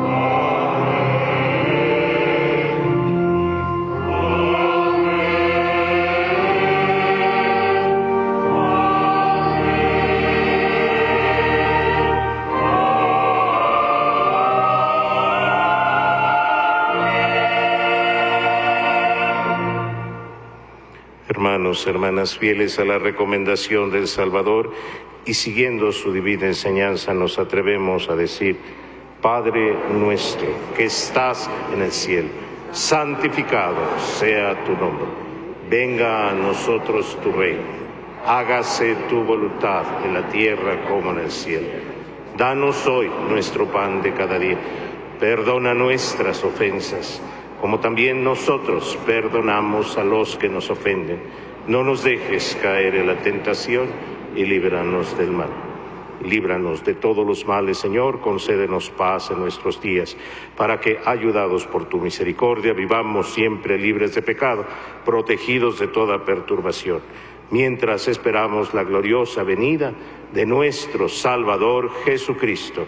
Hermanos, hermanas, fieles a la recomendación del Salvador y siguiendo su divina enseñanza, nos atrevemos a decir: Padre nuestro que estás en el cielo, santificado sea tu nombre. Venga a nosotros tu reino. Hágase tu voluntad en la tierra como en el cielo. Danos hoy nuestro pan de cada día. Perdona nuestras ofensas, como también nosotros perdonamos a los que nos ofenden. No nos dejes caer en la tentación y líbranos del mal. Líbranos de todos los males, Señor, concédenos paz en nuestros días, para que, ayudados por tu misericordia, vivamos siempre libres de pecado, protegidos de toda perturbación, mientras esperamos la gloriosa venida de nuestro Salvador Jesucristo.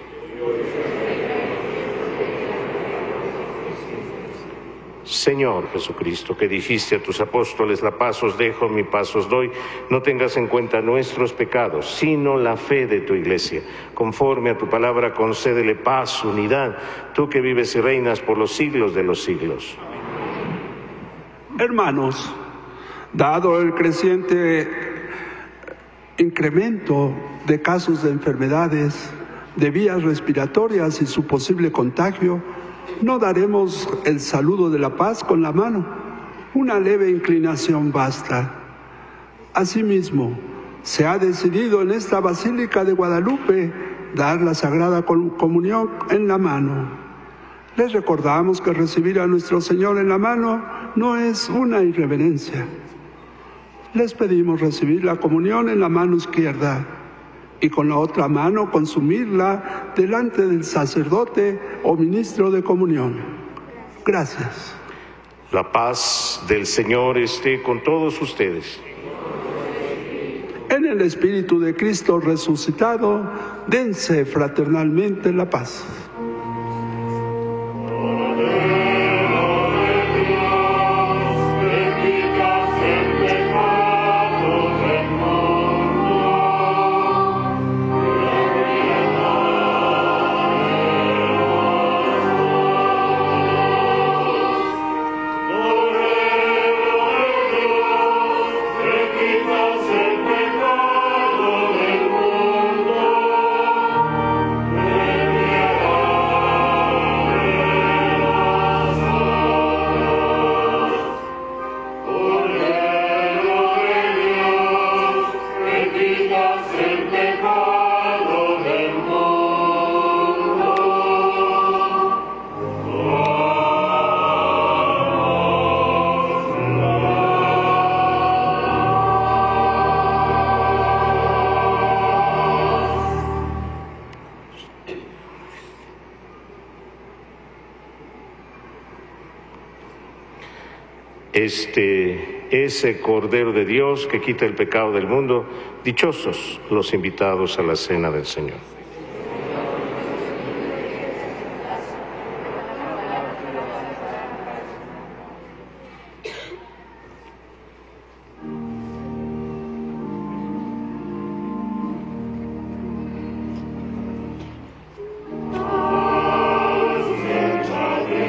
Señor Jesucristo, que dijiste a tus apóstoles: la paz os dejo, mi paz os doy, no tengas en cuenta nuestros pecados, sino la fe de tu Iglesia. Conforme a tu palabra, concédele paz, unidad, tú que vives y reinas por los siglos de los siglos. Hermanos, dado el creciente incremento de casos de enfermedades de vías respiratorias y su posible contagio, no daremos el saludo de la paz con la mano. Una leve inclinación basta. Asimismo, se ha decidido en esta Basílica de Guadalupe dar la Sagrada Comunión en la mano. Les recordamos que recibir a nuestro Señor en la mano no es una irreverencia. Les pedimos recibir la comunión en la mano izquierda y con la otra mano consumirla delante del sacerdote o ministro de comunión. Gracias. La paz del Señor esté con todos ustedes. En el Espíritu de Cristo resucitado, dense fraternalmente la paz. Este es el Cordero de Dios que quita el pecado del mundo. Dichosos los invitados a la cena del Señor. Amen.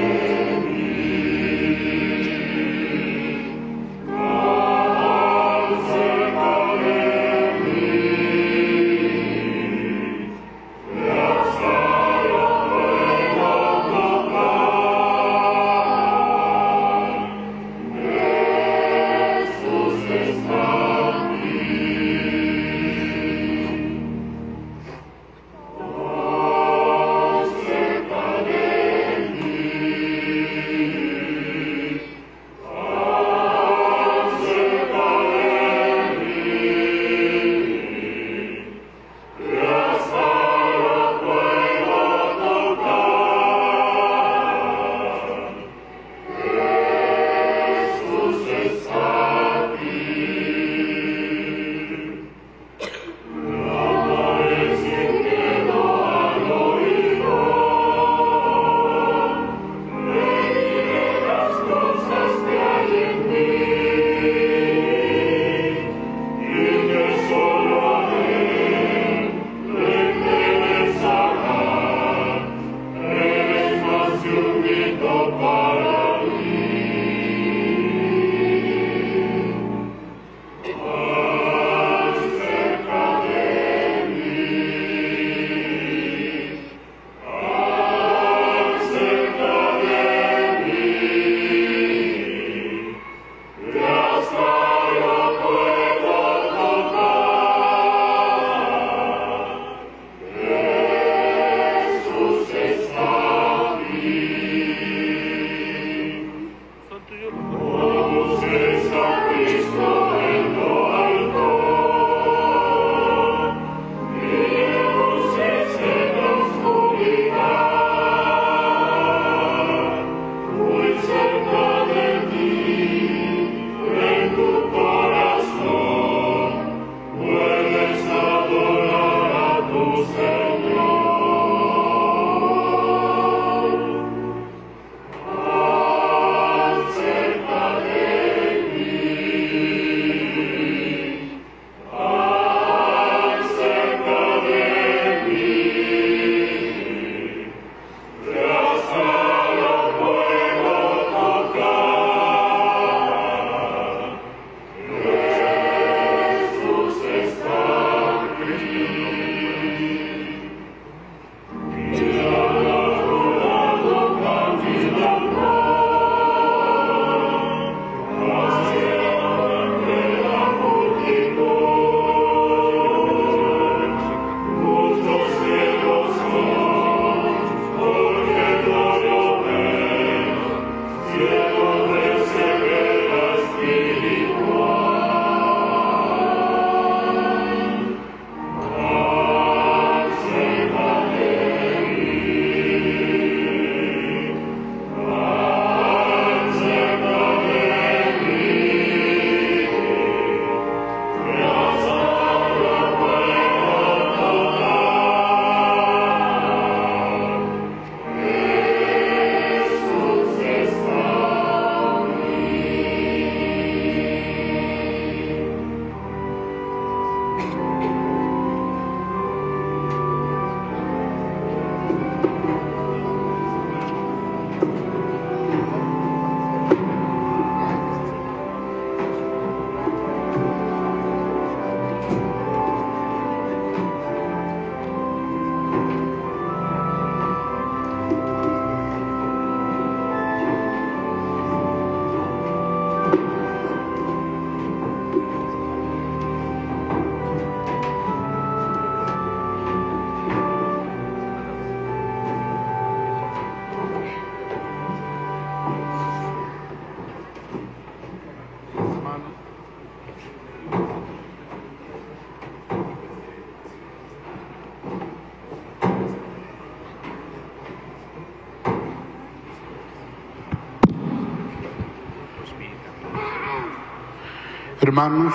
Hermanos,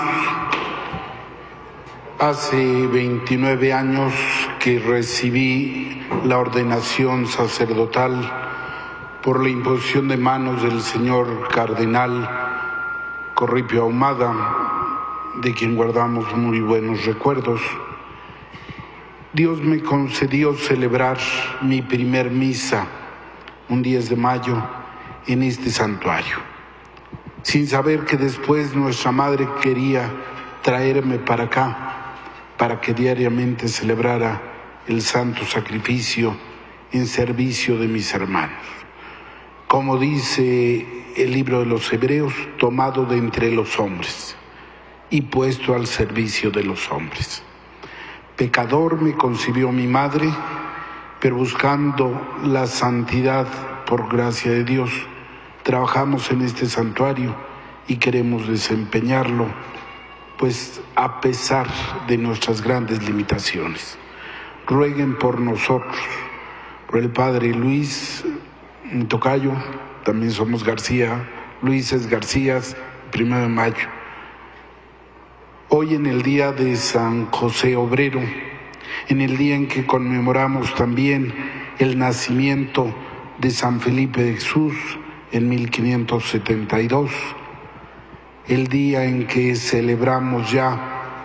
hace veintinueve años que recibí la ordenación sacerdotal por la imposición de manos del señor cardenal Corripio Ahumada, de quien guardamos muy buenos recuerdos. Dios me concedió celebrar mi primer misa un diez de mayo en este santuario, sin saber que después nuestra madre quería traerme para acá, para que diariamente celebrara el santo sacrificio en servicio de mis hermanos. Como dice el libro de los Hebreos, tomado de entre los hombres y puesto al servicio de los hombres. Pecador me concibió mi madre, pero buscando la santidad por gracia de Dios, trabajamos en este santuario y queremos desempeñarlo, pues a pesar de nuestras grandes limitaciones. Rueguen por nosotros, por el Padre Luis, mi tocayo, también somos García, Luises Garcías, primero de mayo. Hoy en el día de San José Obrero, en el día en que conmemoramos también el nacimiento de San Felipe de Jesús en mil quinientos setenta y dos, el día en que celebramos ya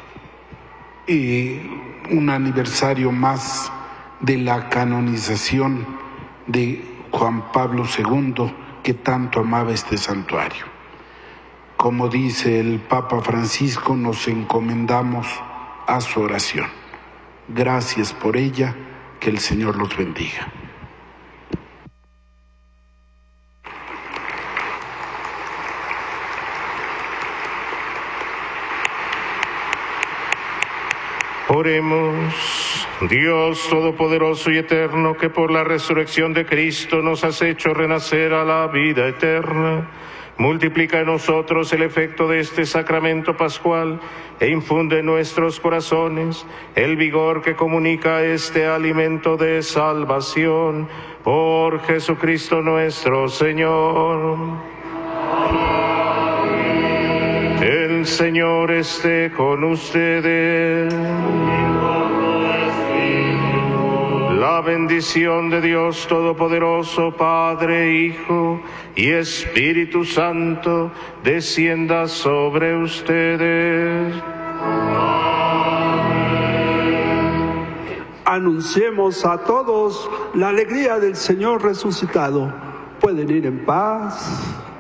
eh, un aniversario más de la canonización de Juan Pablo segundo, que tanto amaba este santuario. Como dice el Papa Francisco, nos encomendamos a su oración. Gracias por ella, que el Señor los bendiga. Oremos. Dios Todopoderoso y Eterno, que por la resurrección de Cristo nos has hecho renacer a la vida eterna, Multiplica en nosotros el efecto de este sacramento pascual e infunde en nuestros corazones el vigor que comunica este alimento de salvación. Por Jesucristo nuestro Señor. Amén. El Señor esté con ustedes. La bendición de Dios Todopoderoso, Padre, Hijo y Espíritu Santo, descienda sobre ustedes. Anunciemos a todos la alegría del Señor resucitado. Pueden ir en paz.